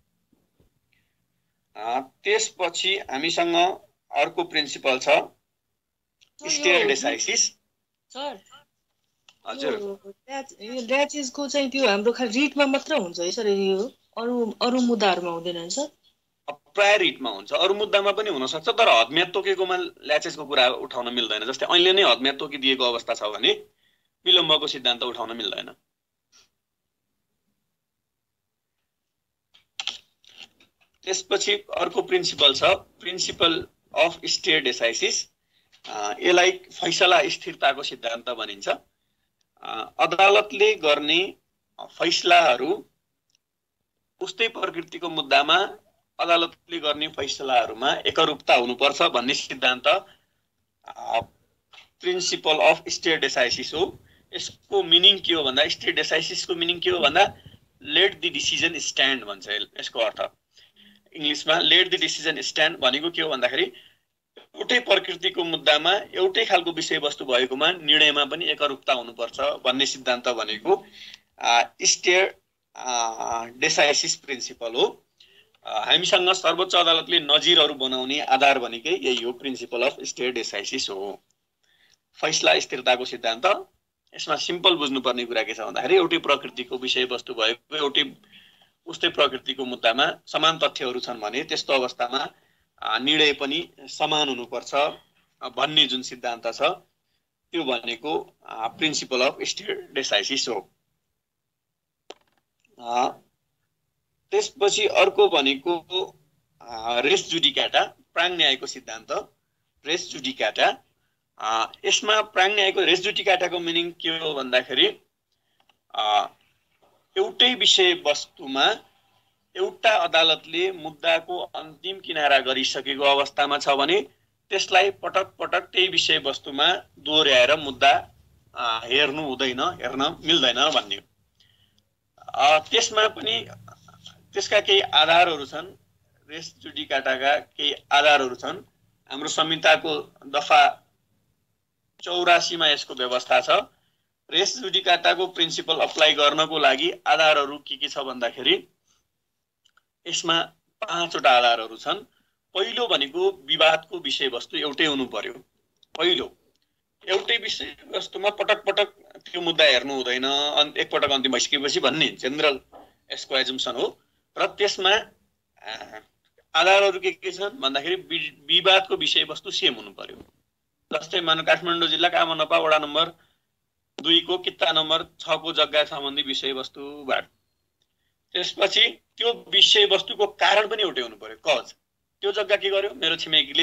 त्यसपछि हामीसँग अर्को प्रिन्सिपल छ स्टेयर डेसाइसिस। सर हजुर ल्याचेजको चाहिँ त्यो हाम्रो खाली रिटमा मात्र हुन्छ है सर? यो अरु अरु मुद्दाहरुमा हुँदैन सर? प्राय रिटमा हुन्छ, अरु मुद्दामा पनि हुन सक्छ। तर हदमियाद तोकेकोमा ल्याचेजको कुरा उठाउन मिल्दैन। जस्तै अहिले नै हदमियाद तोकिदिएको अवस्था छ भने विलम्बको सिद्धान्त उठाउन मिल्दैन। त्यसपछि अर्को प्रिन्सिपल छ प्रिन्सिपल अफ स्टेयर डेसाइसिस। यसलाई फैसला स्थिरताको सिद्धान्त भनिन्छ। अदालतले गर्ने फैसलाहरू उस्तै प्रकृतिको मुद्दामा अदालतले गर्ने फैसलाहरूमा एकरूपता हुनुपर्छ भन्ने सिद्धान्त प्रिन्सिपल अफ स्टेयर डेसाइसिस हो। यसको मिनिङ के हो भन्दा स्टेयर डेसाइसिसको मिनिङ के हो भन्दा लेट द डिसिजन स्ट्यान्ड भन्छ। यसको अर्थ इङ्ग्लिसमा लेट द डिसिजन स्ट्यान्ड भनेको के हो भन्दाखेरि एउटै प्रकृतिको मुद्दामा एउटै खालको विषयवस्तु भएकोमा निर्णयमा पनि एकरूपता हुनुपर्छ भन्ने सिद्धान्त भनेको स्टेयर डेसाइसिस प्रिन्सिपल हो। हामीसँग सर्वोच्च अदालतले नजिरहरू बनाउने आधार भनेकै यही हो, प्रिन्सिपल अफ स्टेयर डेसाइसिस हो, फैसला स्थिरताको सिद्धान्त। यसमा सिम्पल बुझ्नुपर्ने कुरा के छ भन्दाखेरि एउटै प्रकृतिको विषयवस्तु भएको एउटै उस्तै प्रकृतिको मुद्दामा समान तथ्यहरू छन् भने त्यस्तो अवस्थामा निर्णय पनि समान हुनुपर्छ भन्ने जुन सिद्धान्त छ त्यो भनेको प्रिन्सिपल अफ स्टेयर डेसाइसिस हो। त्यसपछि अर्को भनेको रेस जुडिकाटा, प्राङ न्यायको सिद्धान्त रेस जुडिकाटा। यसमा प्राङ न्यायको रेस जुडिकाटाको मिनिङ के हो भन्दाखेरि एउटै विषयवस्तुमा एउटा अदालतले मुद्दाको अन्तिम किनारा गरिसकेको अवस्थामा छ भने त्यसलाई पटक पटक त्यही विषयवस्तुमा दोहोर्याएर मुद्दा हेर्नु हुँदैन, हेर्न मिल्दैन भन्ने। त्यसमा पनि त्यसका केही आधारहरू छन्, रेस जुडिकाटाका केही आधारहरू छन्। हाम्रो संहिताको दफा चौरासीमा यसको व्यवस्था छ। रेस जुडिकाटाको प्रिन्सिपल अप्लाई गर्नको लागि आधारहरू के के छ भन्दाखेरि यसमा पाँचवटा आधारहरू छन्। पहिलो भनेको विवादको विषयवस्तु एउटै हुनु पर्यो। पहिलो एउटै विषयवस्तुमा पटक पटक त्यो मुद्दा हेर्नु हुँदैन, एकपटक अन्तिम भइसकेपछि भन्ने जेनरल यसको एजुम्सन हो। र त्यसमा आधारहरू के के छन् भन्दाखेरि विवादको विषयवस्तु सेम हुनु पर्यो। जस्तै मानव काठमाडौँ जिल्ला कामनपा वडा नम्बर दुईको किता नम्बर छको जग्गा सम्बन्धी विषयवस्तुबाट। त्यसपछि त्यो विषयवस्तुको कारण पनि एउटै हुनु पर्यो, कज। त्यो जग्गा के गर्यो, मेरो छिमेकीले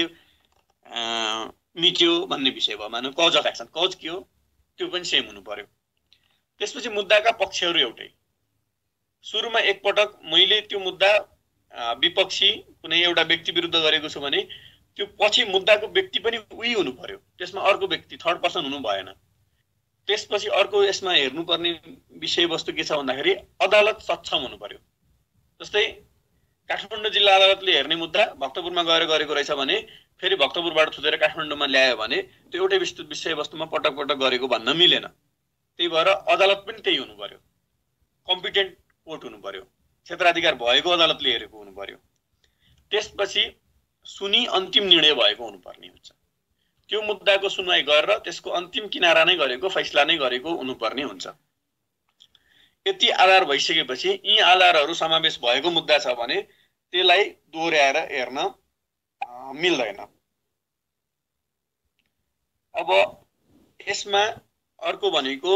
मिट्यो भन्ने विषय भयो, मानव कज अफ एक्सन, कज के हो त्यो पनि सेम हुनु पर्यो। त्यसपछि मुद्दाका पक्षहरू एउटै। सुरुमा एकपटक मैले त्यो मुद्दा विपक्षी कुनै एउटा व्यक्ति विरुद्ध गरेको छु भने त्यो पछि मुद्दाको व्यक्ति पनि उही हुनु पर्यो, त्यसमा अर्को व्यक्ति थर्ड पर्सन हुनु भएन। त्यसपछि अर्को यसमा हेर्नुपर्ने विषयवस्तु के छ भन्दाखेरि अदालत सक्षम हुनु पर्यो। जस्तै काठमाडौँ जिल्ला अदालतले हेर्ने मुद्दा भक्तपुरमा गएर गरेको रहेछ भने फेरि भक्तपुरबाट थुतेर काठमाडौँमा ल्यायो भने त्यो एउटै विषयवस्तुमा पटक पटक गरेको भन्न मिलेन। त्यही भएर अदालत पनि त्यही हुनु पर्यो, कम्पिटेन्ट कोर्ट हुनु पर्यो, क्षेत्राधिकार भएको अदालतले हेरेको हुनु पर्यो। त्यसपछि सुनी अन्तिम निर्णय भएको हुनुपर्ने हुन्छ। त्यो मुद्दाको सुनवाई गरेर त्यसको अन्तिम किनारा नै गरेको, फैसला नै गरेको हुनुपर्ने हुन्छ। यति आधार भइसकेपछि यी आधारहरू समावेश भएको मुद्दा छ भने त्यसलाई दोहोर्याएर हेर्न मिल्दैन। अब यसमा अर्को भनेको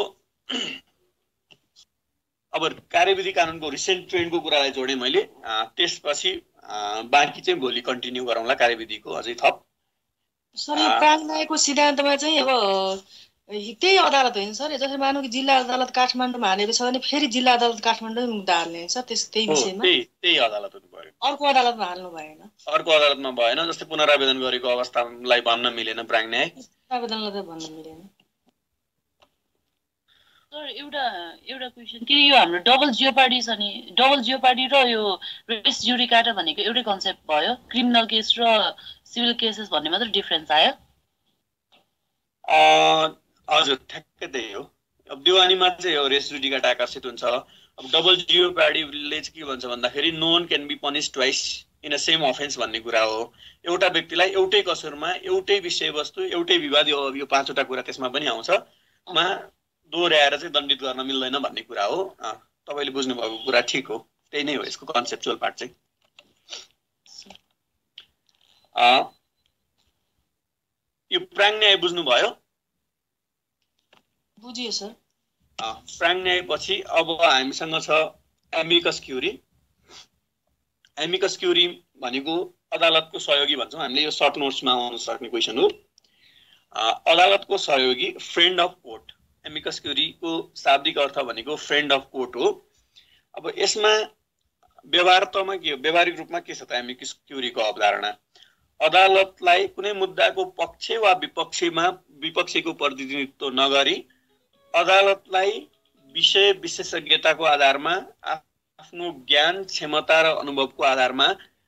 अब कार्यविधि कानुनको रिसेन्ट ट्रेन्डको कुरालाई जोडेँ मैले, त्यसपछि बाँकी चाहिँ भोलि कन्टिन्यू गरौँला कार्यविधिको अझै थप। सर यो प्राज्ञाको सिद्धान्तमा चाहिँ अब त्यही अदालत होइन सर, जस्तै मानौँ कि जिल्ला अदालत काठमाडौँमा हालेको छ भने फेरि जिल्ला अदालत काठमाडौँ मुद्दा हाल्ने सर, त्यस त्यही विषयमा त्यही त्यही अदालत हुनु पर्यो, अर्को अदालतमा हाल्नु भएन। अर्को अदालतमा भएन, जस्तै पुनरावेदन गरेको अवस्थालाई भन्न मिलेन प्राज्ञा, पुनरावेदनलाई त भन्न मिलेन। सर एउटा एउटा क्वेसन के यो हाम्रो डबल जियोपार्डी छ नि, डबल जियोपार्डी र यो रेस जुडिकाटा भनेको एउटै कन्सेप्ट भयो, क्रिमिनल केस र सिभिल केसेस भन्ने मात्र डिफरेन्स आयो? हजुर ठ्याक्कै त्यही हो। अब दिवानीमा चाहिँ हो रेस जुडिकाटा आकर्षित हुन्छ। अब डबल जियोपार्डीले चाहिँ के भन्छ भन्दाखेरि no one can be punish twice in a same offence भन्ने कुरा हो। एउटा व्यक्तिलाई एउटै कसुरमा एउटै विषयवस्तु एउटै विवाद, यो यो पाँचवटा कुरा त्यसमा पनि आउँछ, मा दोहोर्याएर चाहिँ दण्डित गर्न मिल्दैन भन्ने कुरा हो। तपाईँले बुझ्नुभएको कुरा ठिक हो, त्यही नै हो यसको कन्सेप्चुअल पार्ट चाहिँ। यो प्राज्ञा बुझ्नुभयो? बुझियो सर। प्राज्ञापछि अब हामीसँग छ एमिकस क्युरी। एमिकस क्युरी भनेको अदालतको सहयोगी भन्छौँ हामीले, यो सर्ट नोट्समा आउन सक्ने क्वेसन हो। अदालतको सहयोगी, फ्रेन्ड अफ कोर्ट। एमिकस क्युरीको शाब्दिक अर्थ भनेको फ्रेन्ड अफ कोर्ट हो। अब यसमा व्यवहारतमा के हो, व्यावहारिक रूपमा के छ त एमिकस क्युरीको अवधारणा? अदालतलाई कुनै मुद्दाको पक्ष वा विपक्षमा विपक्षीको प्रतिनिधित्व नगरी अदालतलाई विषय विशेषज्ञताको आधारमा आफ्नो ज्ञान, क्षमता र अनुभवको आधारमा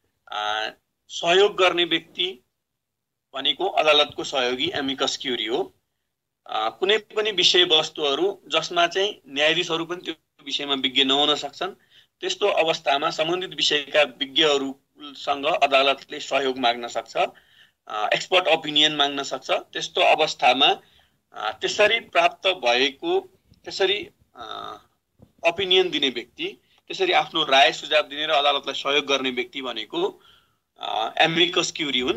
सहयोग गर्ने व्यक्ति भनेको अदालतको सहयोगी एमिकस क्युरी हो। कुनै पनि विषयवस्तुहरू जसमा चाहिँ न्यायाधीशहरू पनि त्यो विषयमा विज्ञ नहुन सक्छन्, त्यस्तो अवस्थामा सम्बन्धित विषयका विज्ञहरूसँग अदालतले सहयोग माग्न सक्छ, एक्सपर्ट ओपिनियन माग्न सक्छ। त्यस्तो अवस्थामा त्यसरी प्राप्त भएको, त्यसरी ओपिनियन दिने व्यक्ति, त्यसरी आफ्नो राय सुझाव दिने र अदालतलाई सहयोग गर्ने व्यक्ति भनेको एमिकस क्युरी हुन्।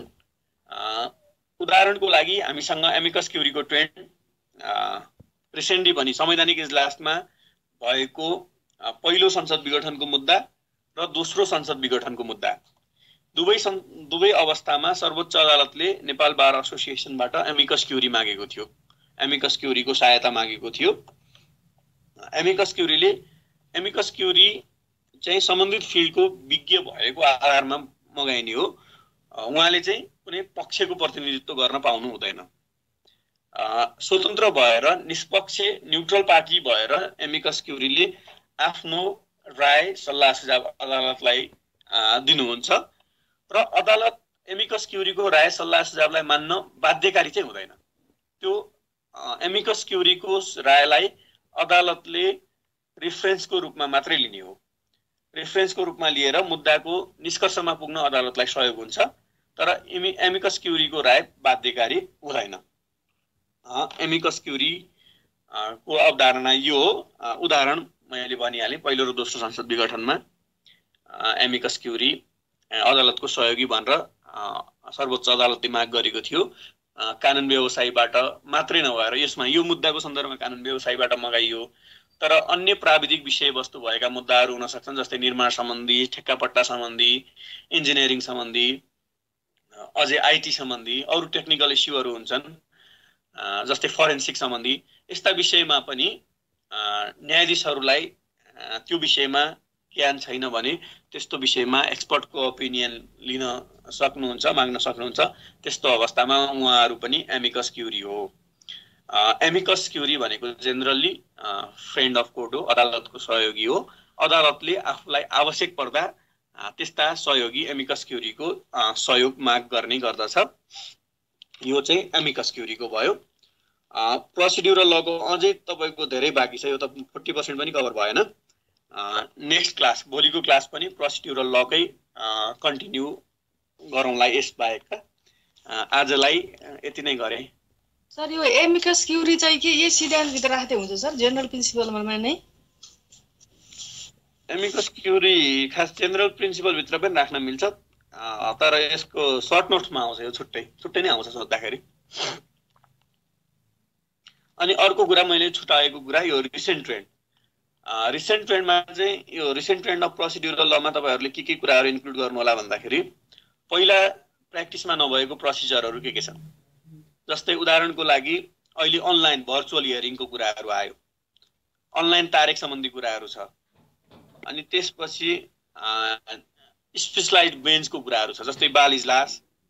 उदाहरणको लागि हामीसँग एमिकस क्युरीको ट्रेन्ड रिसेन्टली भनी संवैधानिक इजलासमा भएको पहिलो संसद विघटनको मुद्दा र दोस्रो संसद विघटनको मुद्दा, दुवै दुवै अवस्थामा सर्वोच्च अदालतले नेपाल बार एसोसिएसनबाट एमिकस क्युरी मागेको थियो, एमिकस क्युरीको सहायता मागेको थियो। एमिकस क्युरीले एमिकस क्युरी चाहिँ सम्बन्धित फिल्डको विज्ञ भएको आधारमा मगाइने हो। उहाँले चाहिँ कुनै पक्षको प्रतिनिधित्व गर्न पाउनु हुँदैन। स्वतन्त्र भएर, निष्पक्ष न्युट्रल पार्टी भएर एमिकस क्युरीले आफ्नो राय सल्लाह सुझाव अदालतलाई दिनुहुन्छ र अदालत एमिकस क्युरीको राय सल्लाह सुझावलाई मान्न बाध्यकारी चाहिँ हुँदैन। त्यो एमिकस क्युरीको रायलाई अदालतले रेफरेन्सको रूपमा मात्रै लिने हो। रेफरेन्सको रूपमा लिएर मुद्दाको निष्कर्षमा पुग्न अदालतलाई सहयोग हुन्छ, तर एमि एमिकस क्युरीको राय बाध्यकारी हुँदैन। एमिकस क्युरी को अवधारणा यो हो। उदाहरण मैले भनिहालेँ, पहिलो र दोस्रो संसद विघटनमा एमिकस क्युरी अदालतको सहयोगी भनेर सर्वोच्च अदालतले माग गरेको थियो। कानुन व्यवसायीबाट मात्रै नभएर यसमा यो मुद्दाको सन्दर्भमा कानुन व्यवसायीबाट मगाइयो, तर अन्य प्राविधिक विषयवस्तु भएका मुद्दाहरू हुन सक्छन्, जस्तै निर्माण सम्बन्धी, ठेक्कापट्टा सम्बन्धी, इन्जिनियरिङ सम्बन्धी, अझै आइटी सम्बन्धी अरू टेक्निकल इस्युहरू हुन्छन्, जस्तै फरेन्सिक सम्बन्धी। यस्ता विषयमा पनि न्यायाधीशहरूलाई त्यो विषयमा ज्ञान छैन भने त्यस्तो विषयमा एक्सपर्टको ओपिनियन लिन सक्नुहुन्छ, माग्न सक्नुहुन्छ। त्यस्तो अवस्थामा उहाँहरू पनि एमिकस क्युरी हो। एमिकस क्युरी भनेको जेनरली फ्रेन्ड अफ कोर्ट हो, अदालतको सहयोगी हो। अदालतले आफूलाई आवश्यक पर्दा त्यस्ता सहयोगी एमिकस क्युरीको सहयोग माग गर्ने गर्दछ। यो चाहिँ एमिकस क्युरीको भयो। प्रोसिड्युरल लको अझै तपाईँको धेरै बाँकी छ, यो त फोर्टी पर्सेन्ट पनि कभर भएन। नेक्स्ट क्लास, भोलिको क्लास पनि प्रोसिड्युरल लकै कन्टिन्यू गरौँला यस बाहेकका। आजलाई यति नै गरेँ। सर यो एमिकस क्युरी चाहिँ के यही सिद्धान्तभित्र राख्दै हुन्छ सर, जेनरल प्रिन्सिपलमा नै? एमिकस क्युरी खास जेनरल प्रिन्सिपल भित्र पनि राख्न मिल्छ, तर यसको सर्ट नोट्समा आउँछ, यो छुट्टै छुट्टै नै आउँछ सोद्धाखेरि। अनि अर्को कुरा मैले छुटाएको कुरा यो रिसेन्ट ट्रेन्ड। रिसेन्ट ट्रेन्डमा चाहिँ यो रिसेन्ट ट्रेन्ड अफ प्रोसिड्युरल लमा तपाईँहरूले के के कुराहरू इन्क्लुड गर्नु होला भन्दाखेरि पहिला प्र्याक्टिसमा नभएको प्रोसिजरहरू के के छन्। जस्तै उदाहरणको लागि अहिले अनलाइन भर्चुअल हियरिङको कुराहरू आयो, अनलाइन तारिख सम्बन्धी कुराहरू छ। अनि त्यसपछि स्पेसलाइज्ड बेन्चको कुराहरू छ, जस्तै बाल इजलास,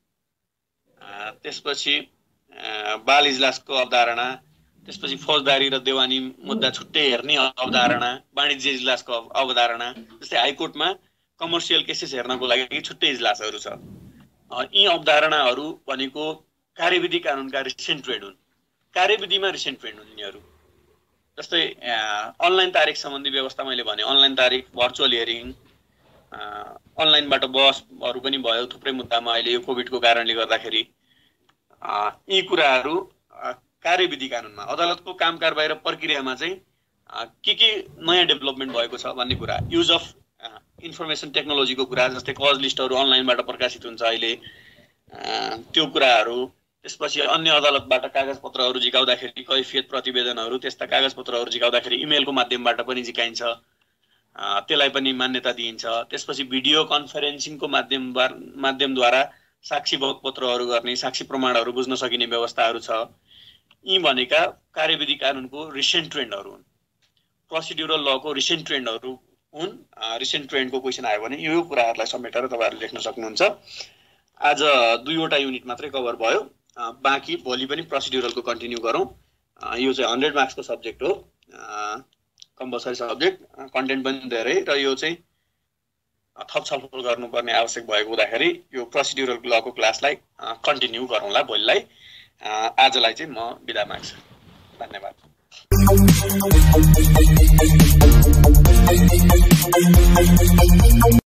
त्यसपछि बाल इजलासको अवधारणा, त्यसपछि फौजदारी र देवानी मुद्दा छुट्टै हेर्ने अवधारणा, वाणिज्य इजलासको अवधारणा। जस्तै हाइकोर्टमा कमर्सियल केसेस हेर्नको लागि छुट्टै इजलासहरू छ। यी अवधारणाहरू भनेको कार्यविधि कानुनका रिसेन्ट ट्रेन्ड हुन्। कार्यविधिमा रिसेन्ट ट्रेन्ड हुन् यिनीहरू। जस्तै अनलाइन तारिख सम्बन्धी व्यवस्था मैले भने, अनलाइन तारिख, भर्चुअल हियरिङ, अनलाइनबाट बहसहरू पनि भयो थुप्रै मुद्दामा अहिले यो कोभिडको कारणले गर्दाखेरि। यी कुराहरू कार्यविधि कानुनमा, अदालतको काम कारबाही र प्रक्रियामा चाहिँ के के नयाँ डेभलपमेन्ट भएको छ भन्ने कुरा, युज अफ इन्फर्मेसन टेक्नोलोजीको कुरा, जस्तै कज लिस्टहरू अनलाइनबाट प्रकाशित हुन्छ अहिले, त्यो कुराहरू। त्यसपछि अन्य अदालतबाट कागजपत्रहरू झिकाउँदाखेरि कैफियत प्रतिवेदनहरू, त्यस्ता कागजपत्रहरू झिकाउँदाखेरि इमेलको माध्यमबाट पनि झिकाइन्छ, त्यसलाई पनि मान्यता दिइन्छ। त्यसपछि भिडियो कन्फरेन्सिङको माध्यम माध्यमद्वारा साक्षी बकपत्रहरू गर्ने, साक्षी प्रमाणहरू बुझ्न सकिने व्यवस्थाहरू छ। यी भनेका कार्यविधि कानुनको रिसेन्ट ट्रेन्डहरू हुन्, प्रोसिड्युरल लको रिसेन्ट ट्रेन्डहरू हुन्। रिसेन्ट ट्रेन्डको क्वेसन आयो भने यो कुराहरूलाई समेटेर तपाईँहरूले लेख्न सक्नुहुन्छ। आज दुईवटा युनिट मात्रै कभर भयो, बाँकी भोलि पनि प्रोसिड्युरलको कन्टिन्यू गरौँ। यो चाहिँ हन्ड्रेड मार्क्सको सब्जेक्ट हो, कम्पलसरी सब्जेक्ट, कन्टेन्ट पनि धेरै, र यो चाहिँ थप छलफल गर्नुपर्ने आवश्यक भएको हुँदाखेरि यो प्रोसिड्युरल लको क्लासलाई कन्टिन्यू गरौँला भोलिलाई। आजलाई चाहिँ म बिदा माग्छु। धन्यवाद।